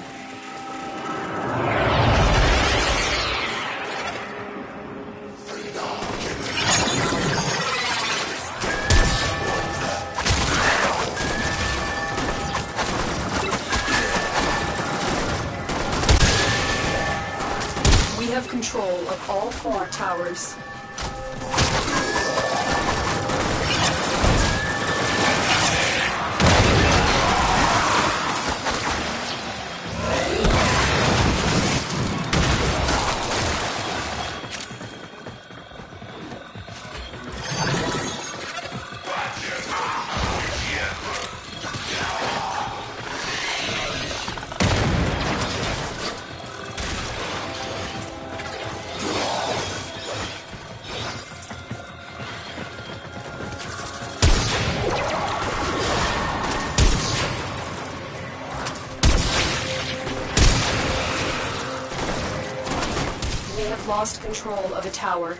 Speaker 3: We have control of all four towers. Lost control of a tower.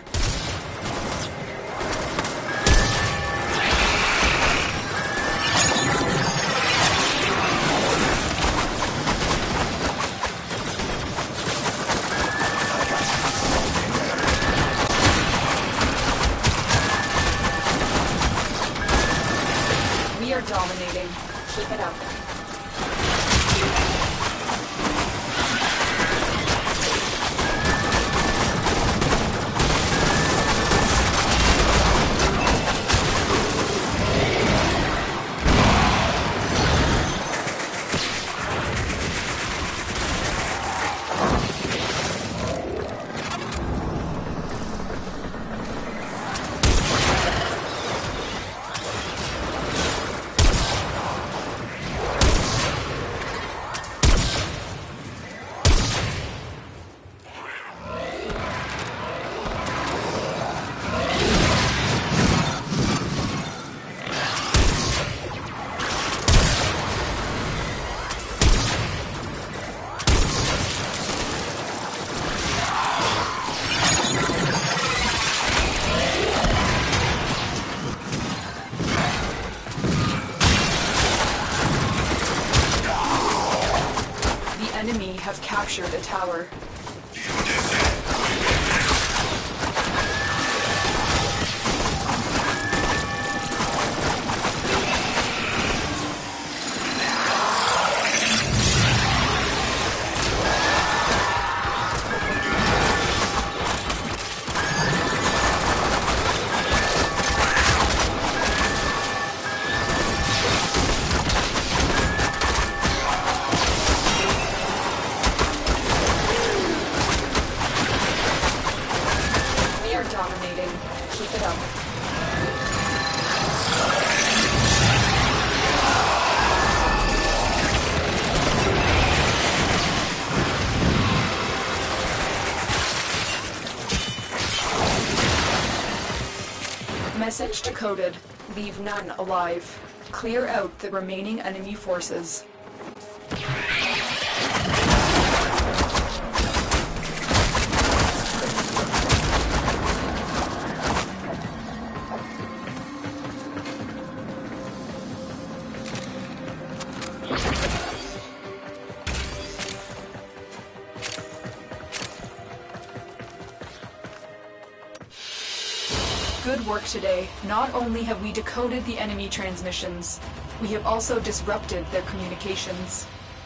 Speaker 3: We are dominating. Keep it up. Enemy have captured a tower. Dominating. Keep it up. Message decoded. Leave none alive. Clear out the remaining enemy forces. Good work today. Not only have we decoded the enemy transmissions, we have also disrupted their communications.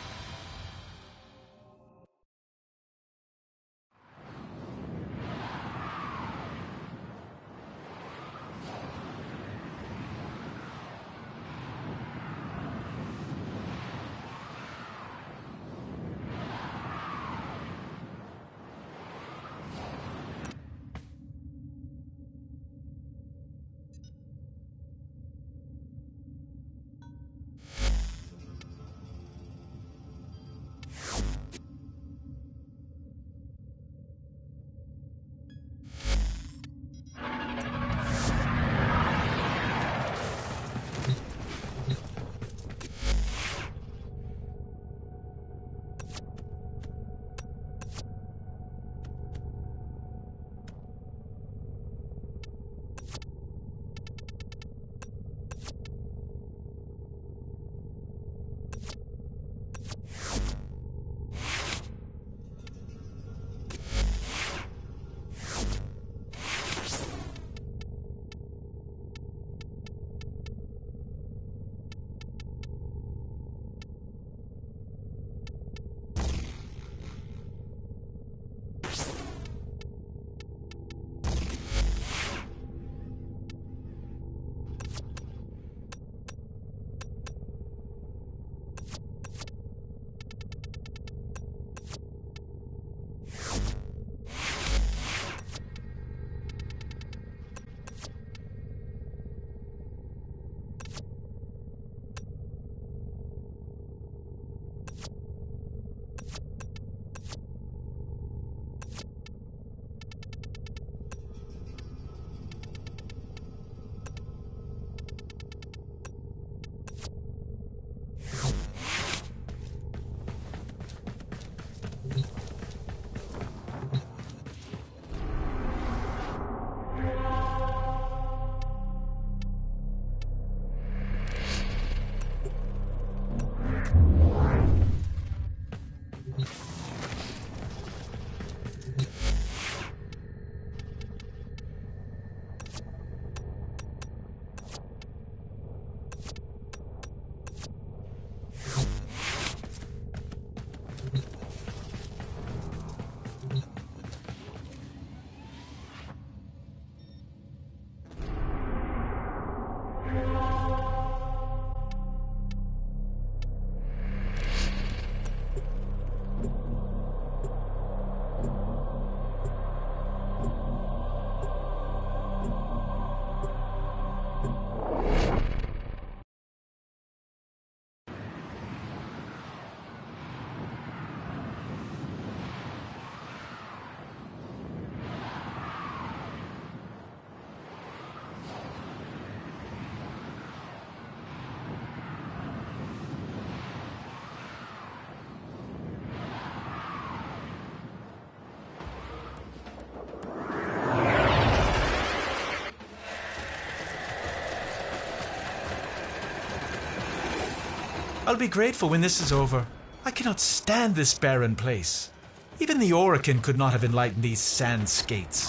Speaker 1: I'll be grateful when this is over. I cannot stand this barren place. Even the Orokin could not have enlightened these sand skates.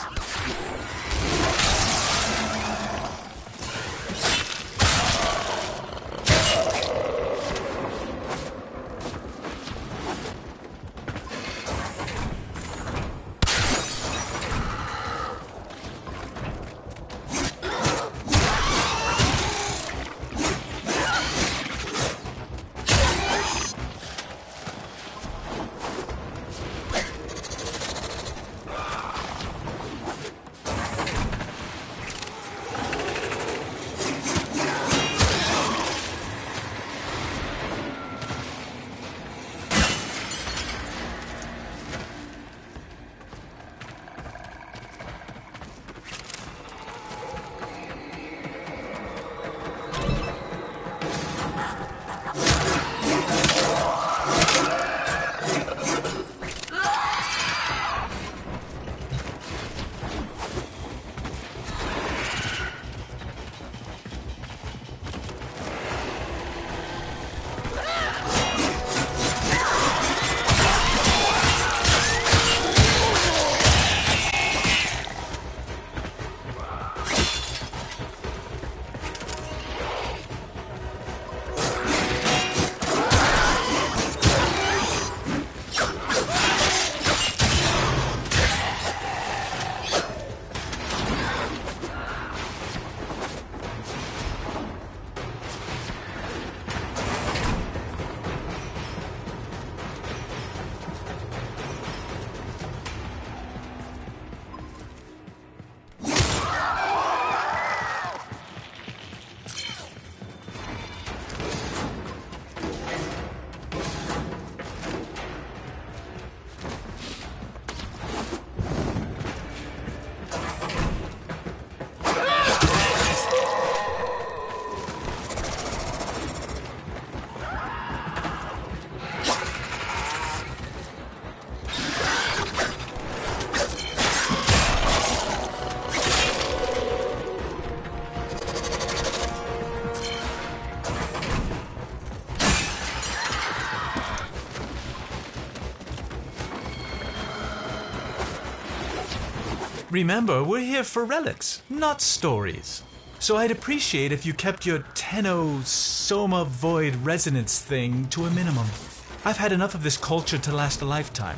Speaker 1: Remember, we're here for relics, not stories. So I'd appreciate if you kept your Tenno Soma Void resonance thing to a minimum. I've had enough of this culture to last a lifetime.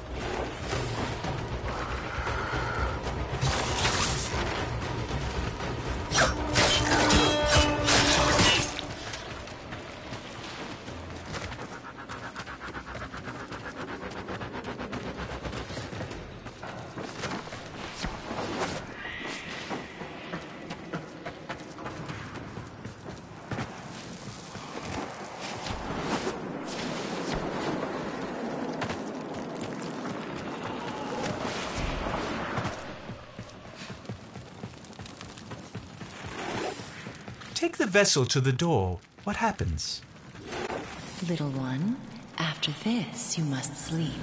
Speaker 1: Take the vessel to the door. What happens?
Speaker 2: Little one, after this you must sleep.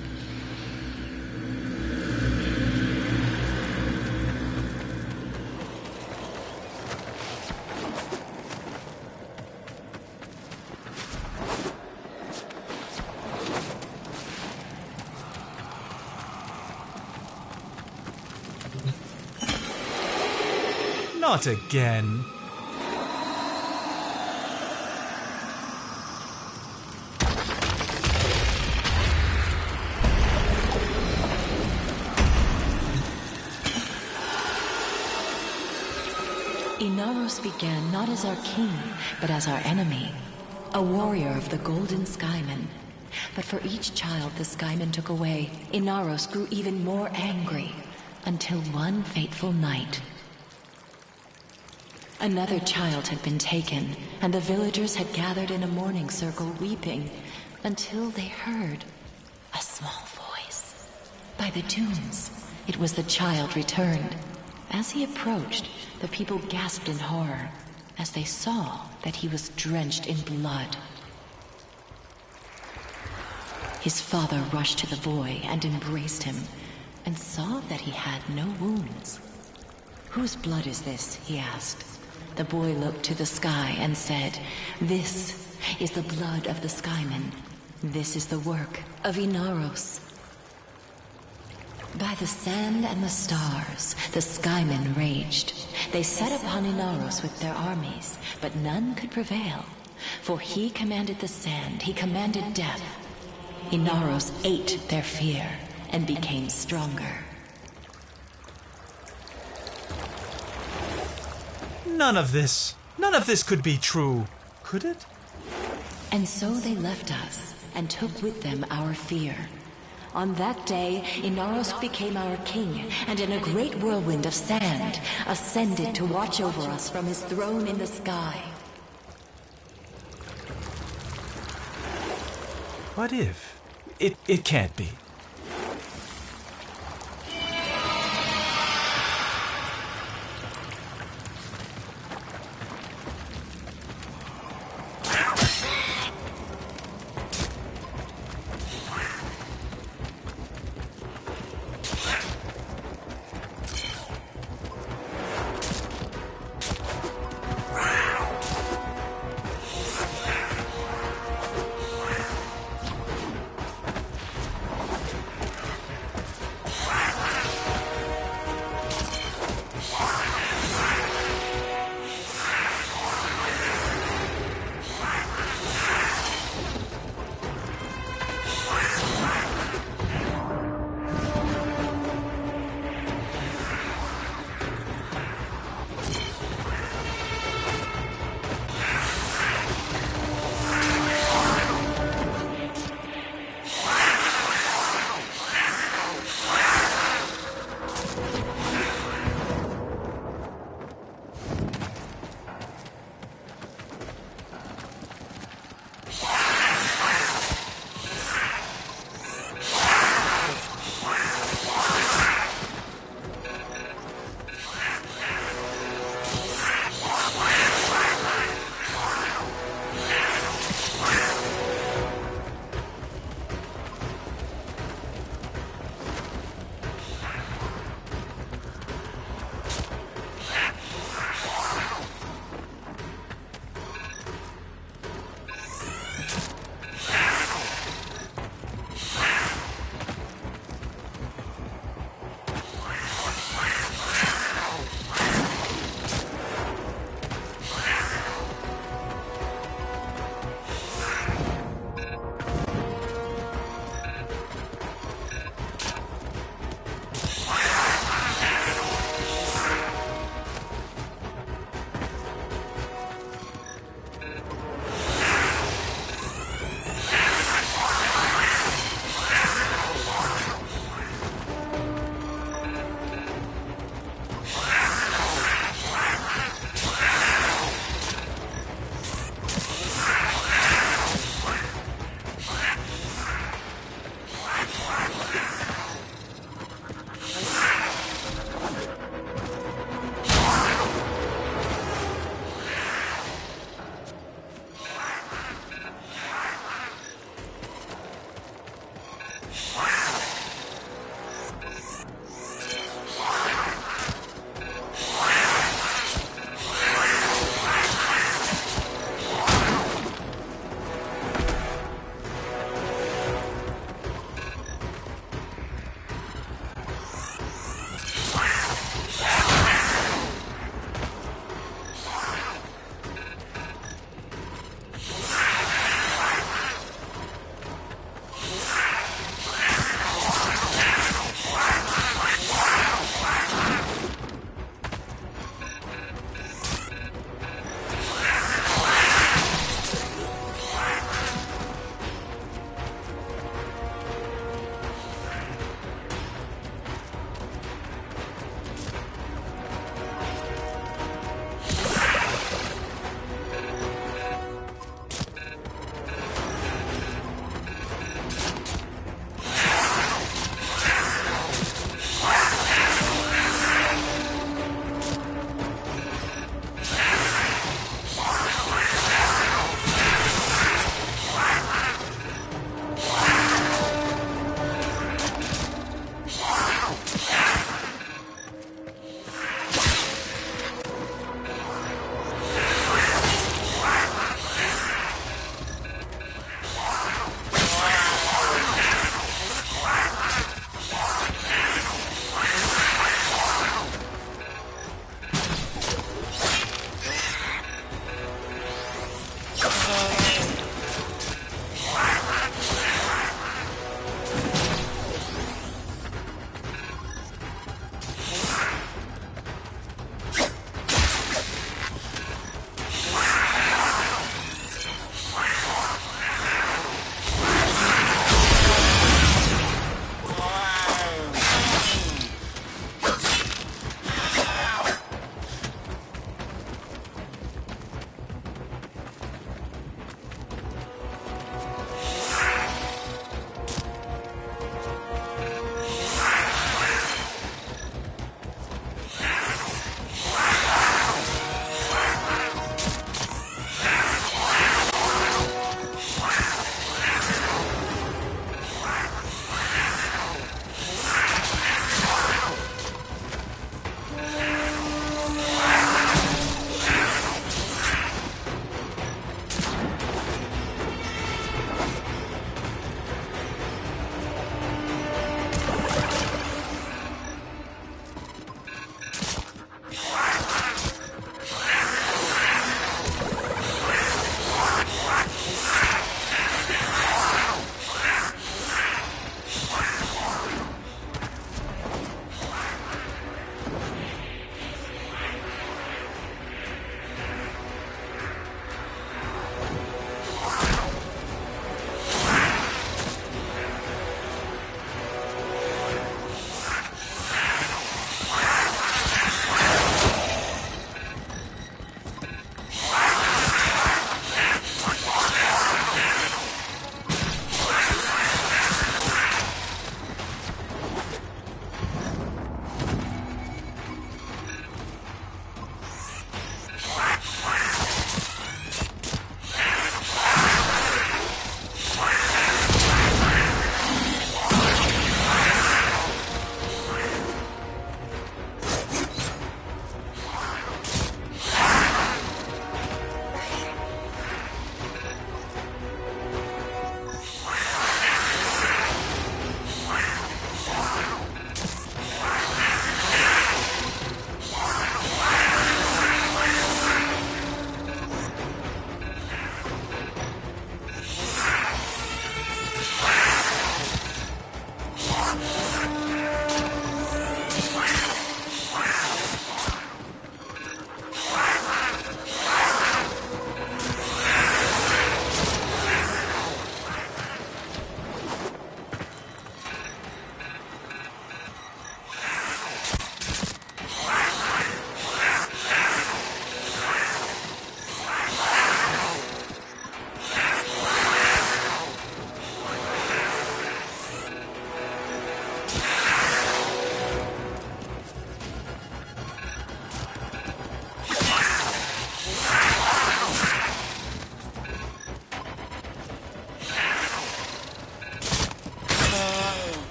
Speaker 1: Not again.
Speaker 2: Inaros began not as our king, but as our enemy. A warrior of the Golden Skymen. But for each child the Skymen took away, Inaros grew even more angry. Until one fateful night. Another child had been taken, and the villagers had gathered in a mourning circle weeping, until they heard a small voice. By the dunes, it was the child returned. As he approached, the people gasped in horror, as they saw that he was drenched in blood. His father rushed to the boy and embraced him, and saw that he had no wounds. "Whose blood is this?" he asked. The boy looked to the sky and said, "This is the blood of the Skymen. This is the work of Inaros." By the sand and the stars, the Skymen raged. They set upon Inaros with their armies, but none could prevail. For he commanded the sand, he commanded death. Inaros ate their fear and became stronger.
Speaker 1: None of this, none of this could be true, could it?
Speaker 2: And so they left us and took with them our fear. On that day, Inaros became our king, and in a great whirlwind of sand, ascended to watch over us from his throne in the sky.
Speaker 1: What if? It, it can't be.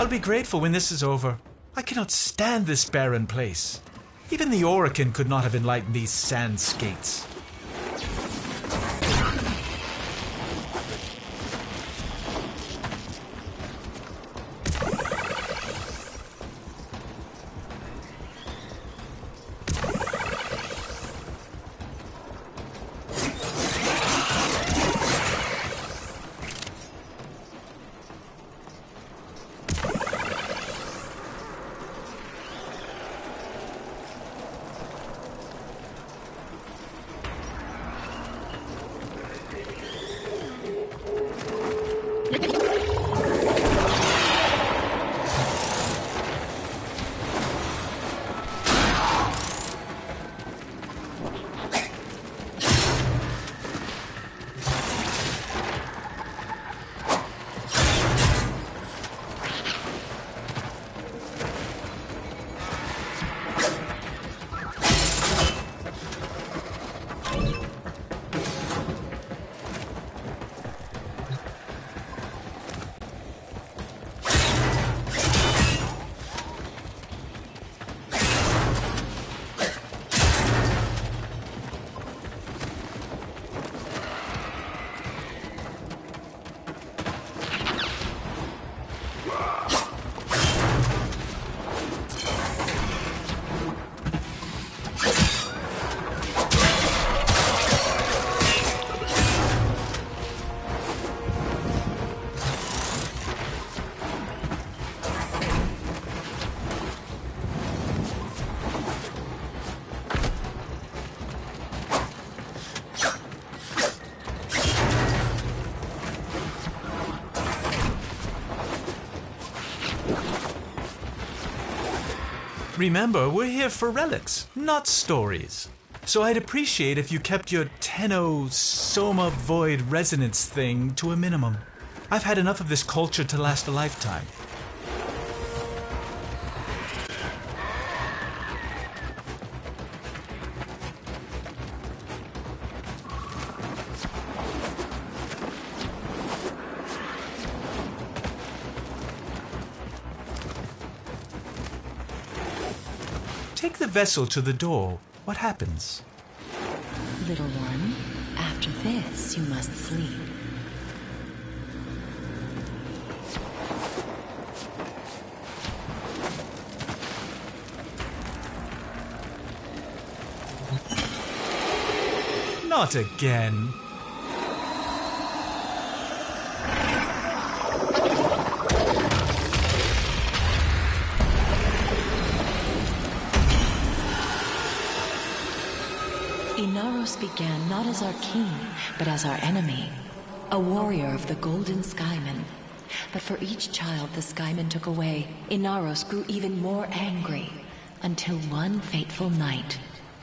Speaker 1: I'll be grateful when this is over. I cannot stand this barren place. Even the Orokin could not have enlightened these sand skates. Remember, we're here for relics, not stories. So I'd appreciate if you kept your Tenno Soma Void resonance thing to a minimum. I've had enough of this culture to last a lifetime. Take the vessel to the door. What happens?
Speaker 2: Little one, after this you must sleep.
Speaker 1: Not again.
Speaker 2: Inaros began not as our king, but as our enemy, a warrior of the Golden Skymen. But for each child the Skymen took away, Inaros grew even more angry, until one fateful night.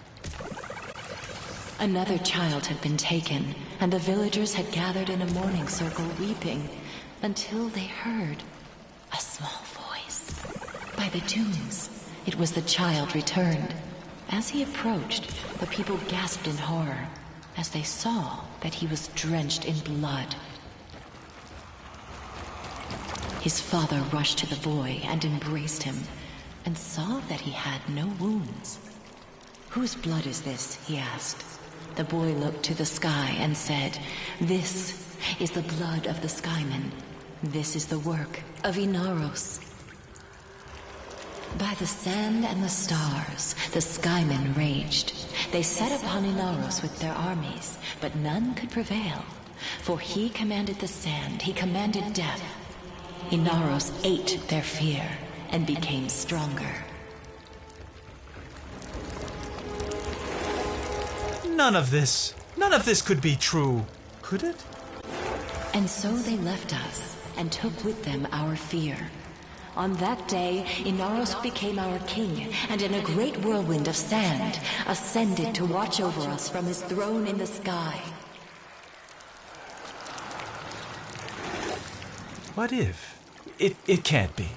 Speaker 2: Another child had been taken, and the villagers had gathered in a mourning circle weeping, until they heard a small voice. By the dunes, it was the child returned. As he approached, the people gasped in horror as they saw that he was drenched in blood. His father rushed to the boy and embraced him, and saw that he had no wounds. "Whose blood is this?" he asked. The boy looked to the sky and said, "This is the blood of the Skymen. This is the work of Inaros." By the sand and the stars, the Skymen raged. They set upon Inaros with their armies, but none could prevail. For he commanded the sand, he commanded death. Inaros ate their fear and became stronger.
Speaker 1: None of this, none of this could be true, could it?
Speaker 2: And so they left us and took with them our fear. On that day, Inaros became our king, and in a great whirlwind of sand, ascended to watch over us from his throne in the sky.
Speaker 1: What if? It, it can't be.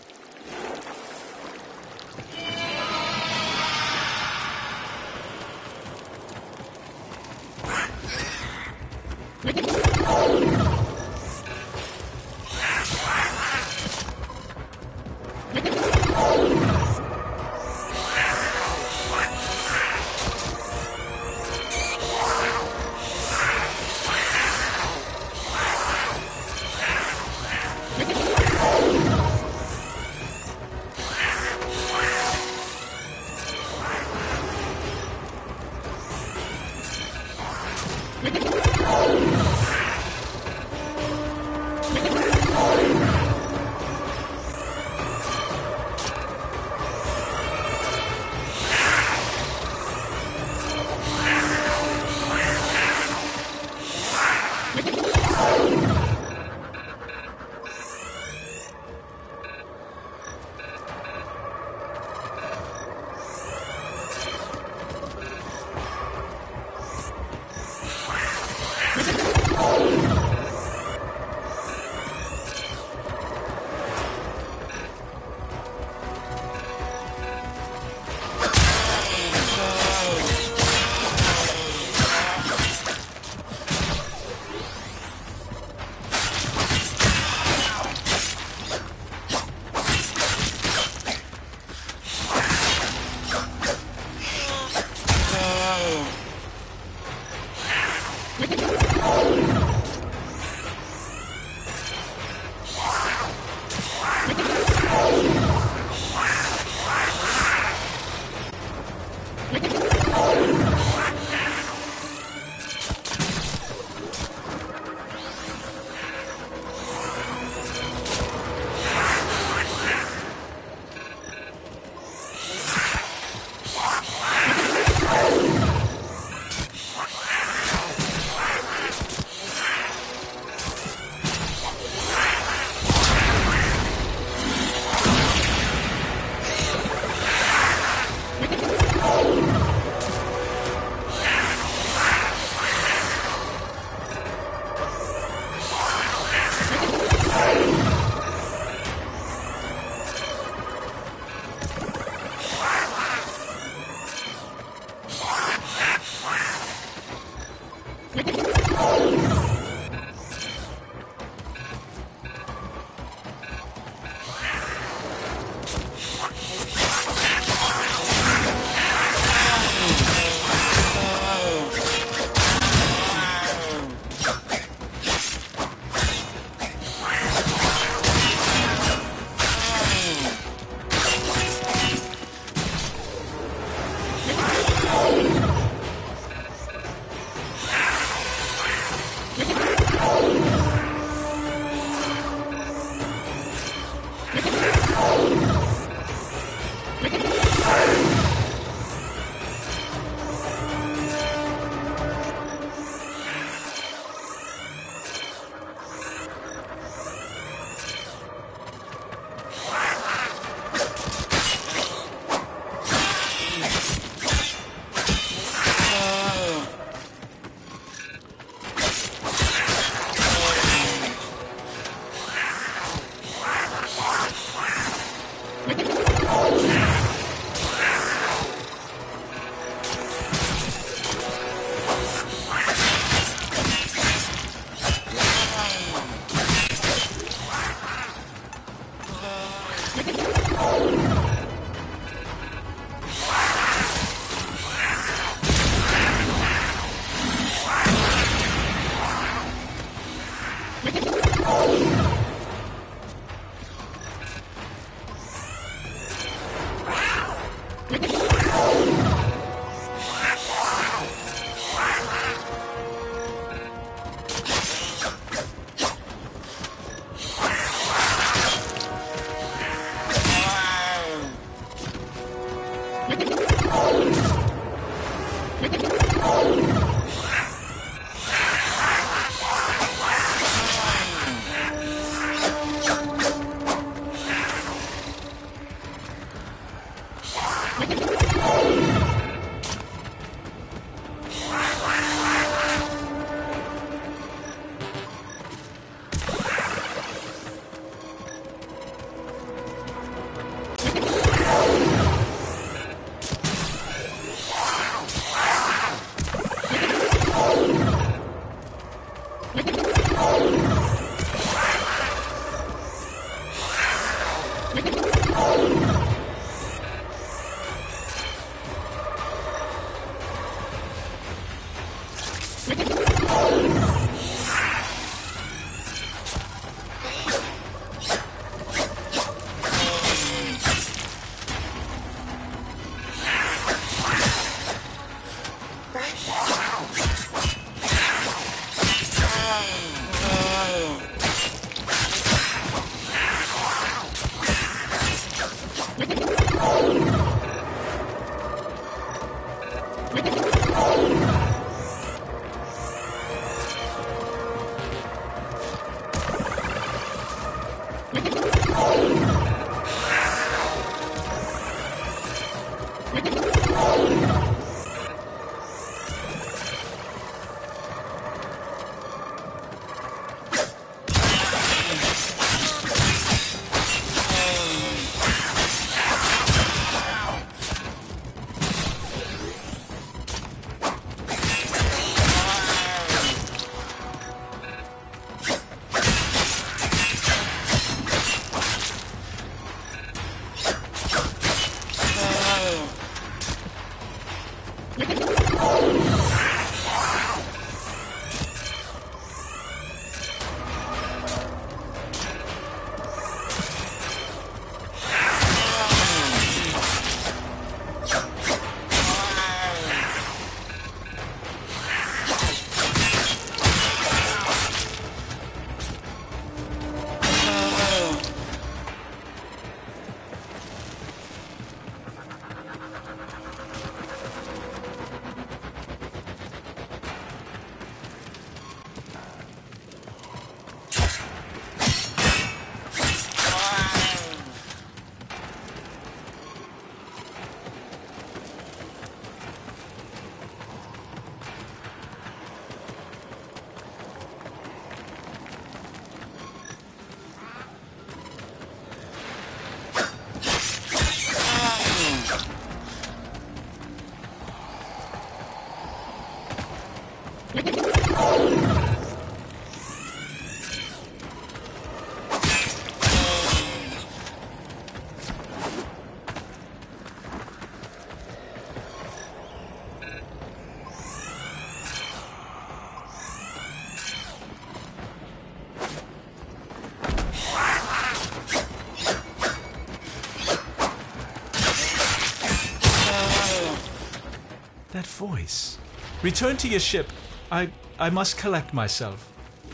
Speaker 1: That voice. Return to your ship. I... I must collect myself.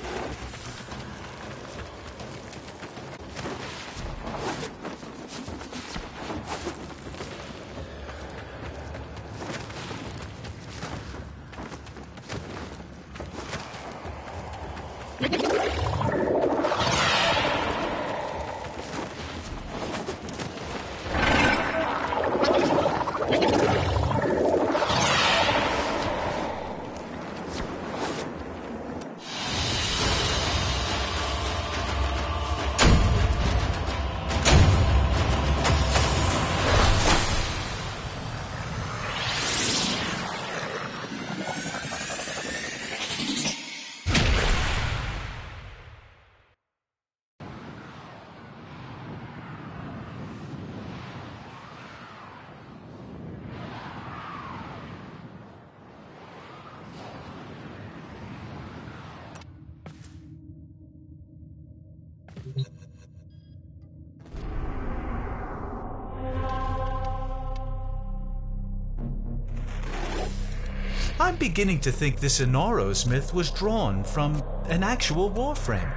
Speaker 1: I'm beginning to think this Inoros myth was drawn from an actual warframe.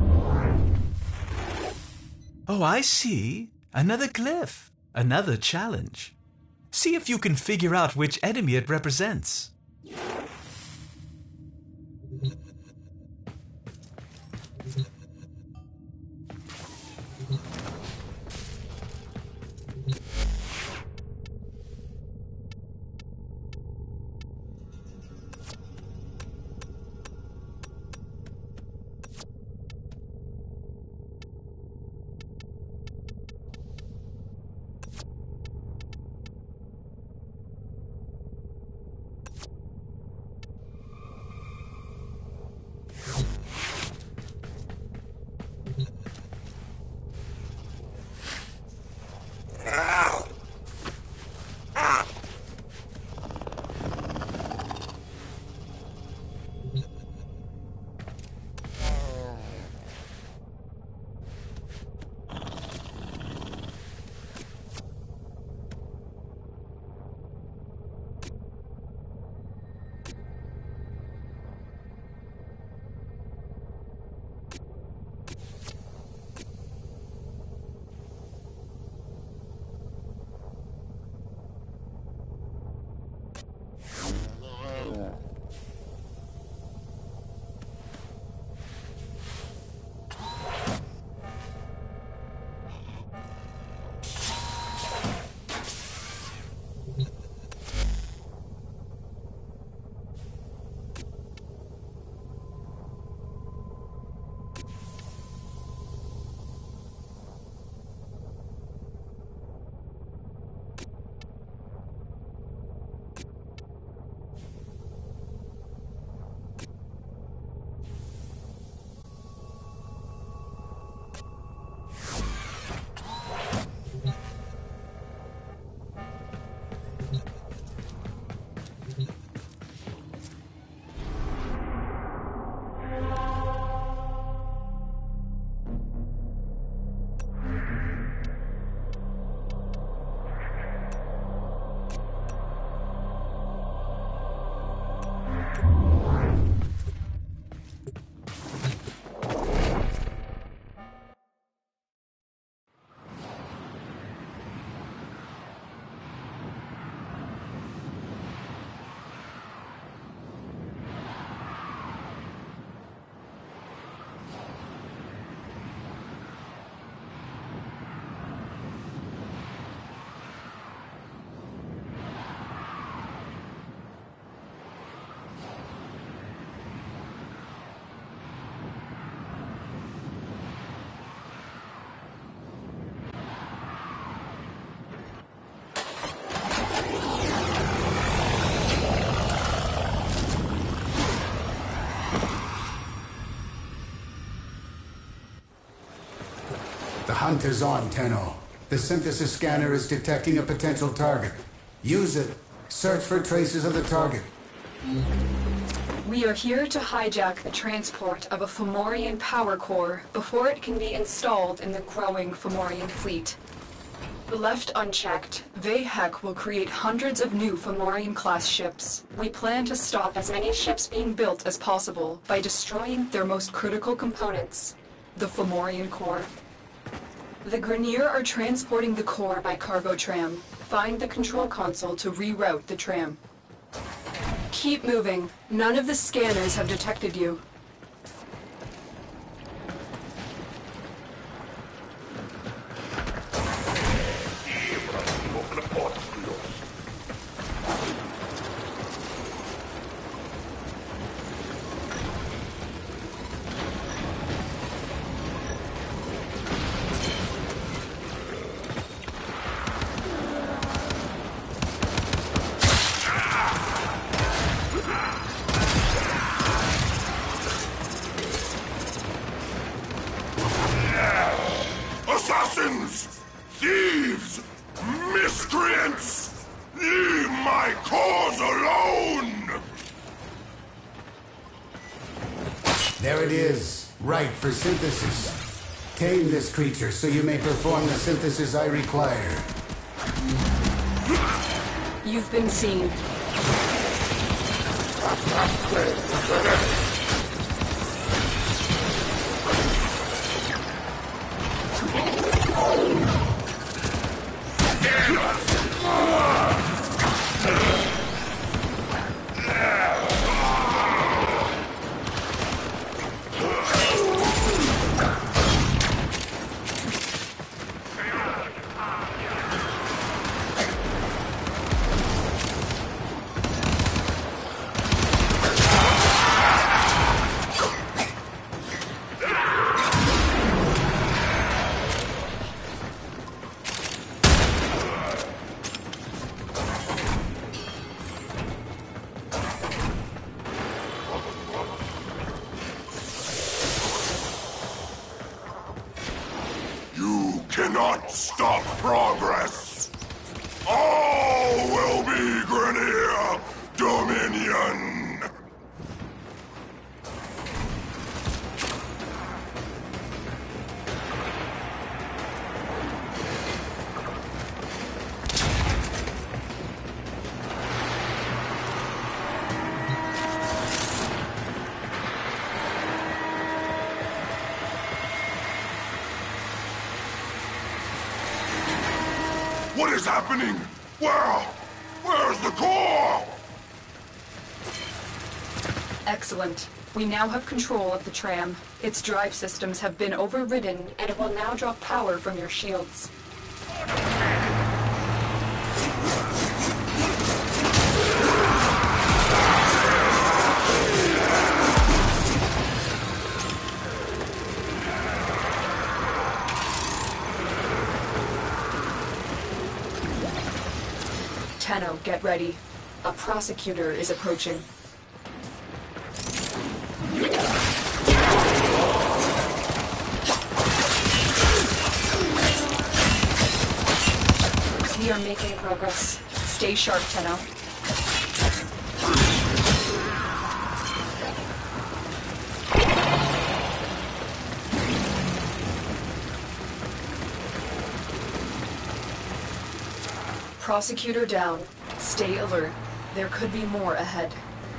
Speaker 1: Oh, I see. Another glyph. Another challenge. See if you can figure out which enemy it represents.
Speaker 5: The hunt is on, Tenno. The synthesis scanner is detecting a potential target. Use it. Search for traces of the target.
Speaker 3: We are here to hijack the transport of a Fomorian power core before it can be installed in the growing Fomorian fleet. Left unchecked, Vahek will create hundreds of new Fomorian-class ships. We plan to stop as many ships being built as possible by destroying their most critical components, the Fomorian core. The Grineer are transporting the core by cargo tram. Find the control console to reroute the tram. Keep moving. None of the scanners have detected you.
Speaker 4: Assassins! Thieves! Miscreants! Leave my cause alone!
Speaker 5: There it is, right for synthesis. Tame this creature so you may perform the synthesis I require.
Speaker 3: You've been seen.
Speaker 4: Cannot stop progress. All will be Grineer Dominion. What is happening? Where? Where's the core?
Speaker 3: Excellent. We now have control of the tram. Its drive systems have been overridden, and it will now draw power from your shields. Tenno, get ready. A prosecutor is approaching. We are making progress. Stay sharp, Tenno. Prosecutor down. Stay alert. There could be more ahead.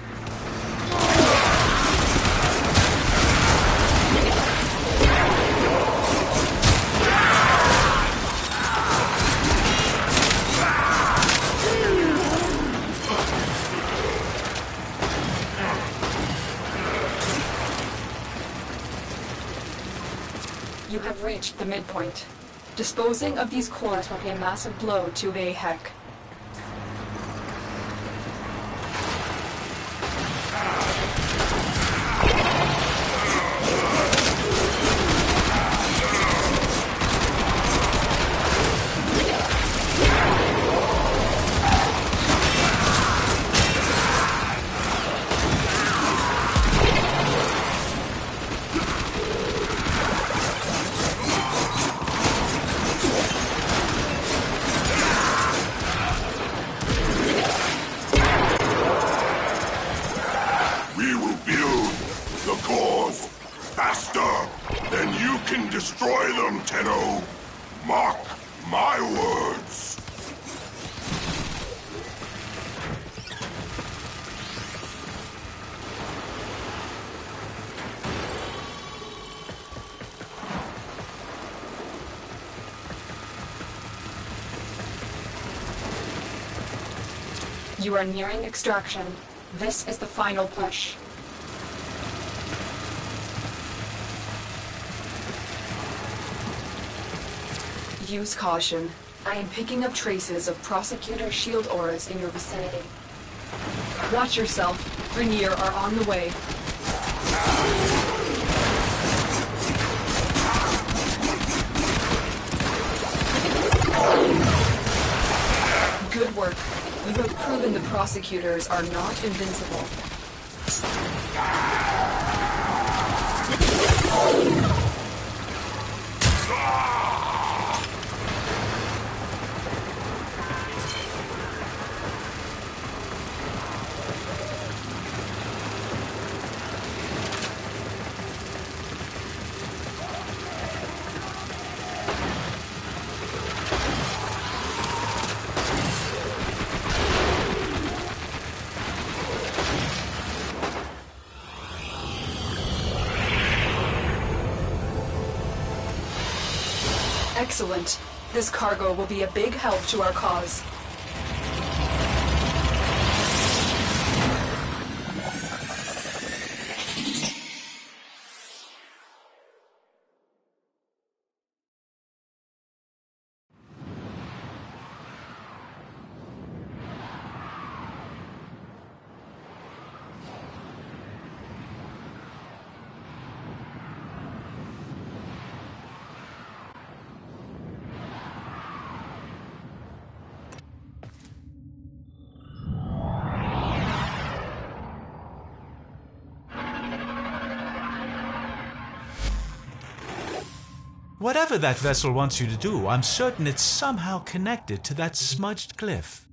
Speaker 3: You have reached the midpoint. Disposing of these cores will be a massive blow to Vahek.
Speaker 4: Faster than you can destroy them, Tenno. Mark my word.
Speaker 3: You are nearing extraction. This is the final push. Use caution. I am picking up traces of Prosecutor shield auras in your vicinity. Watch yourself. Rainier are on the way. Good work. You have proven the Prosecutors are not invincible. Excellent. This cargo will be a big help to our cause.
Speaker 1: Whatever that vessel wants you to do, I'm certain it's somehow connected to that smudged glyph.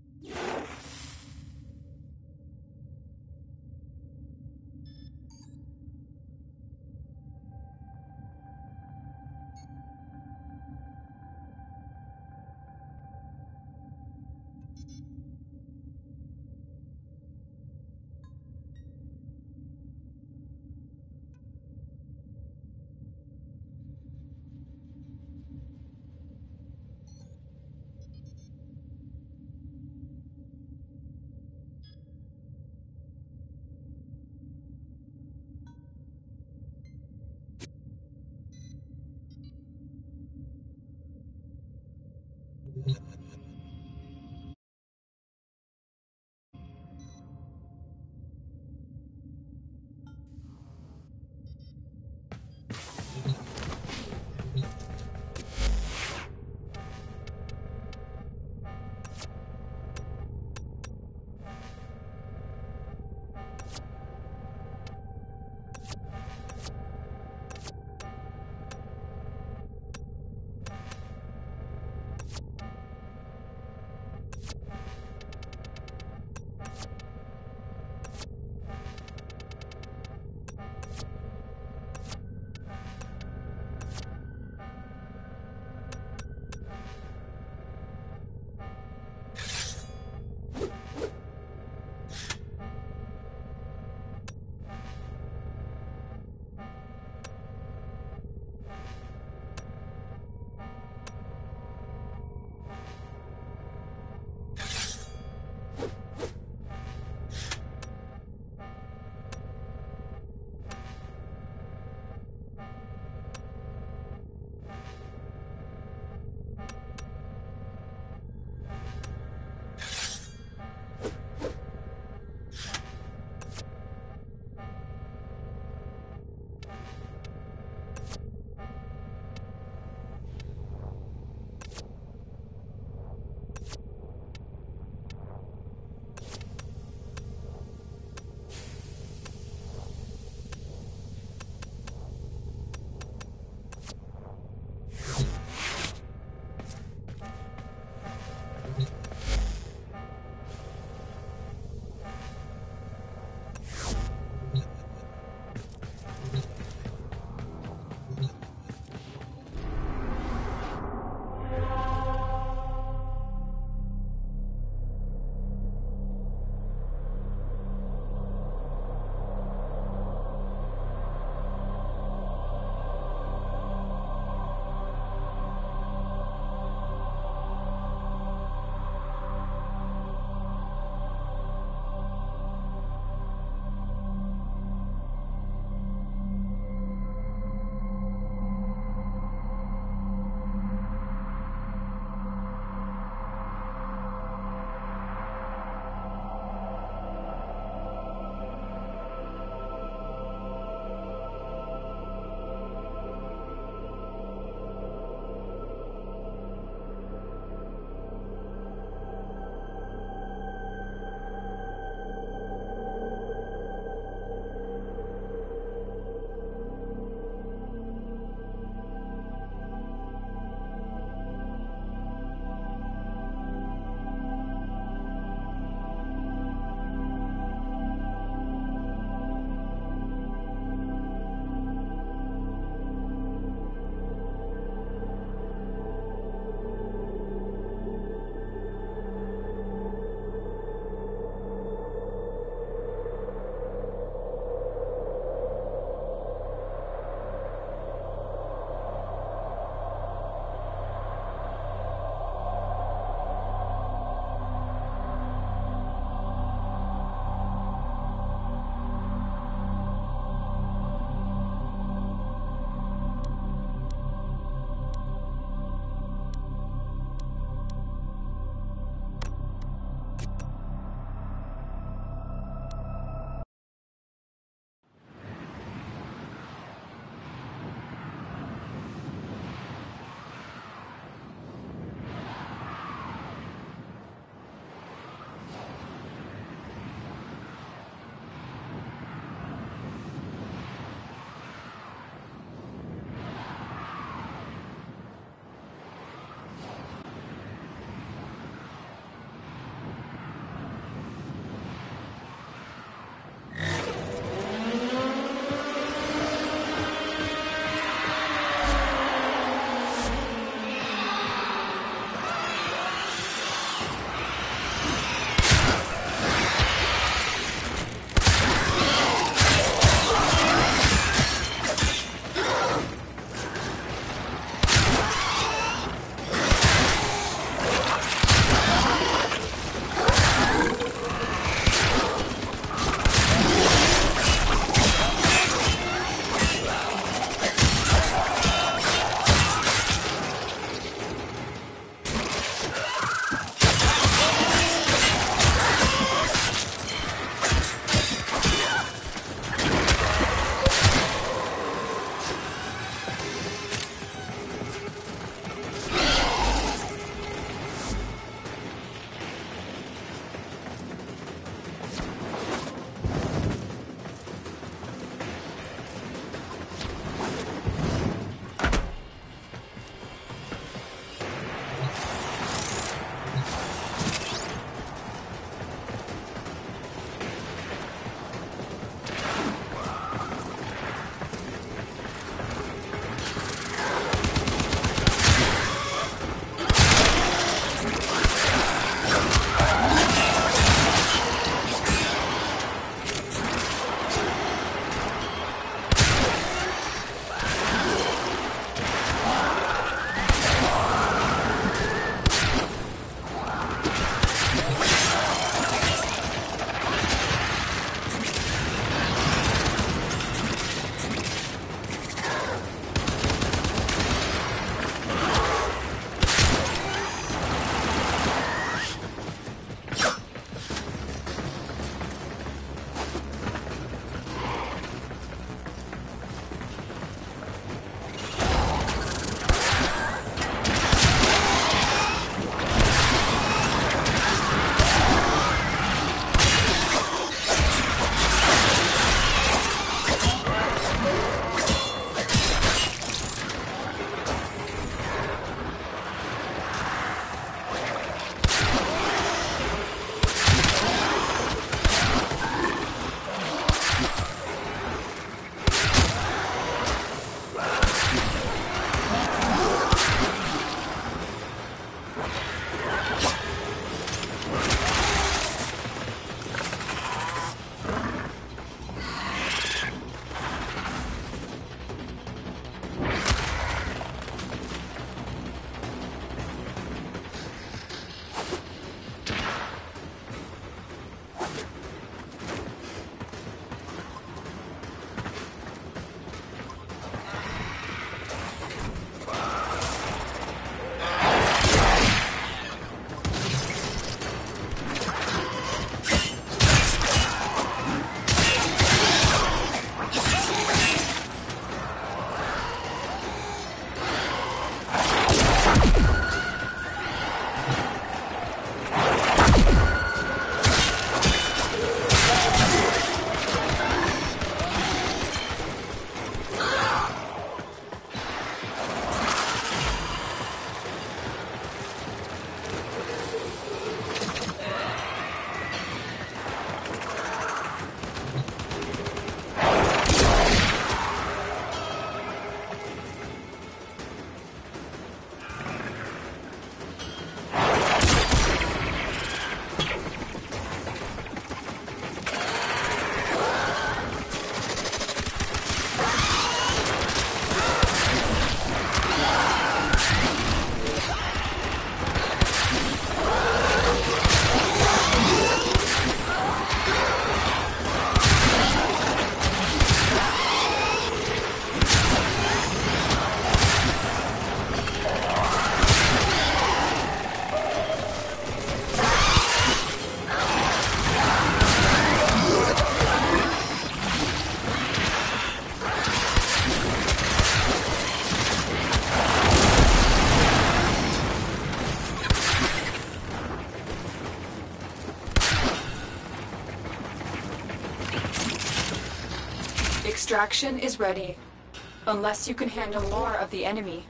Speaker 3: Extraction is ready. Unless you can handle more of the enemy.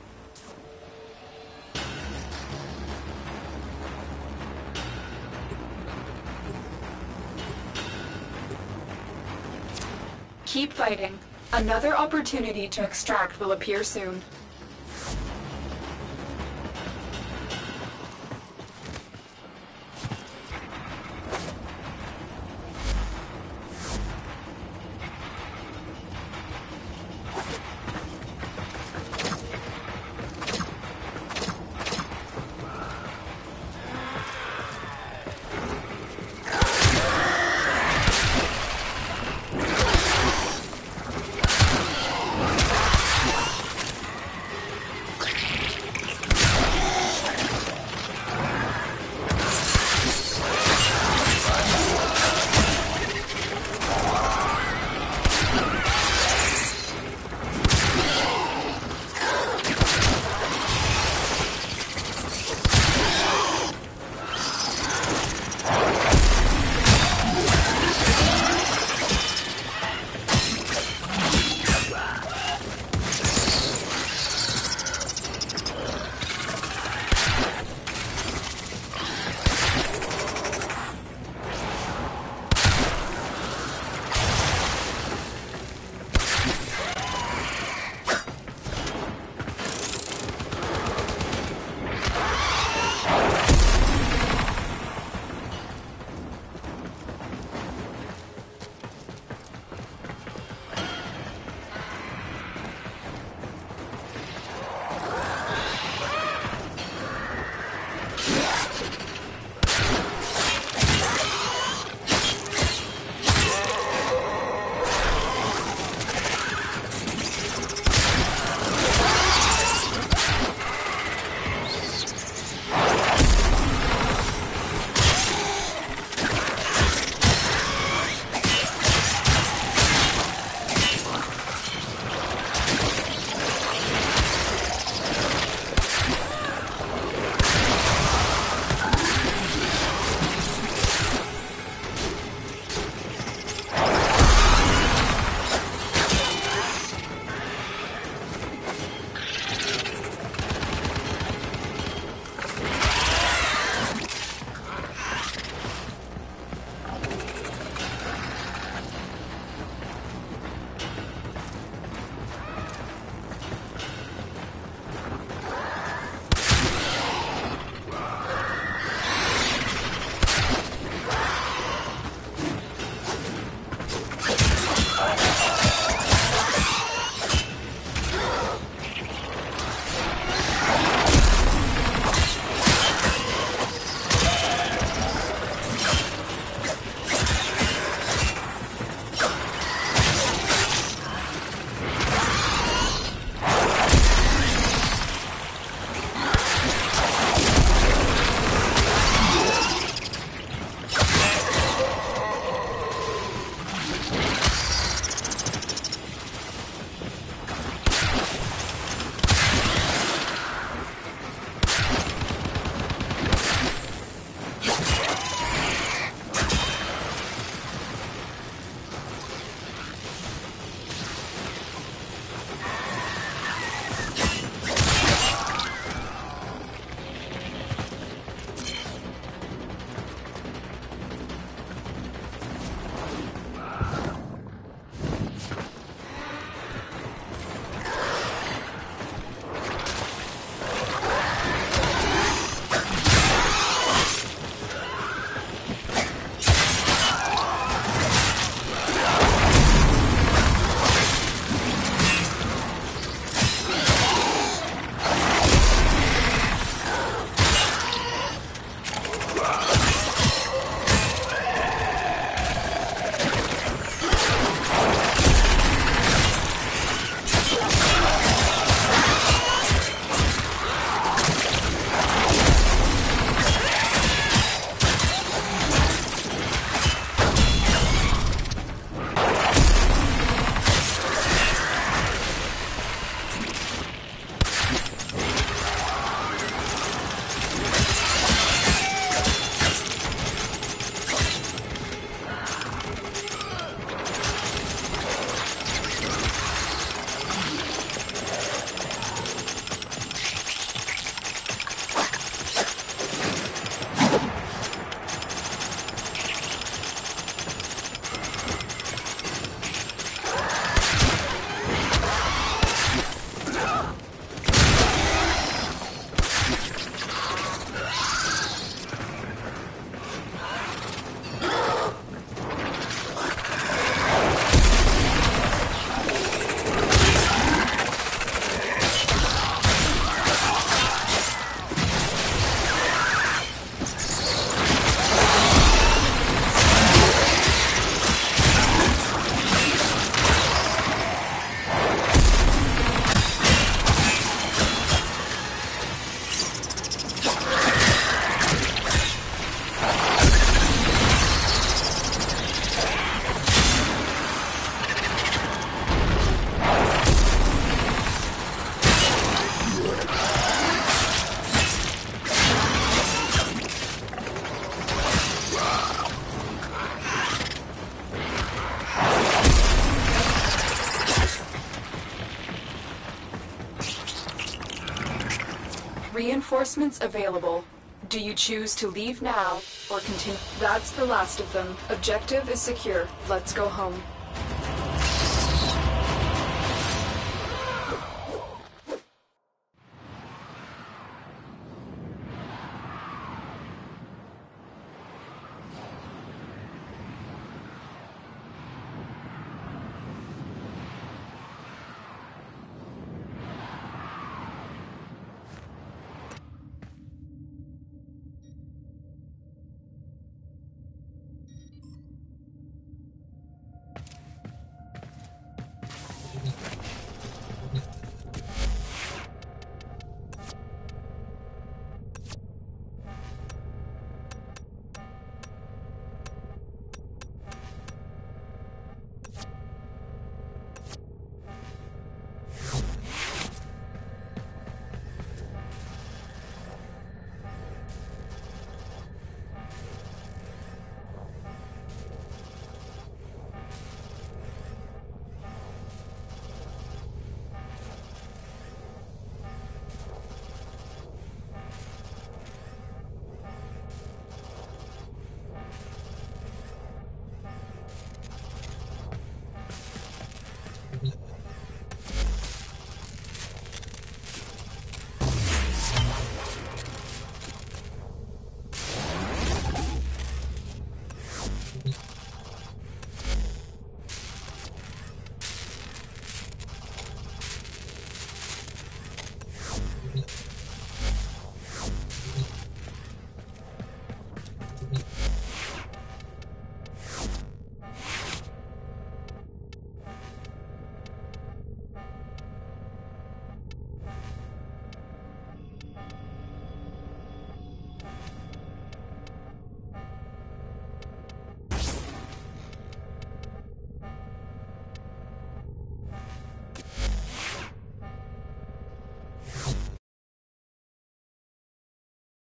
Speaker 3: Keep fighting. Another opportunity to extract will appear soon. Reinforcements available. Do you choose to leave now or continue? That's the last of them. Objective is secure. Let's go home.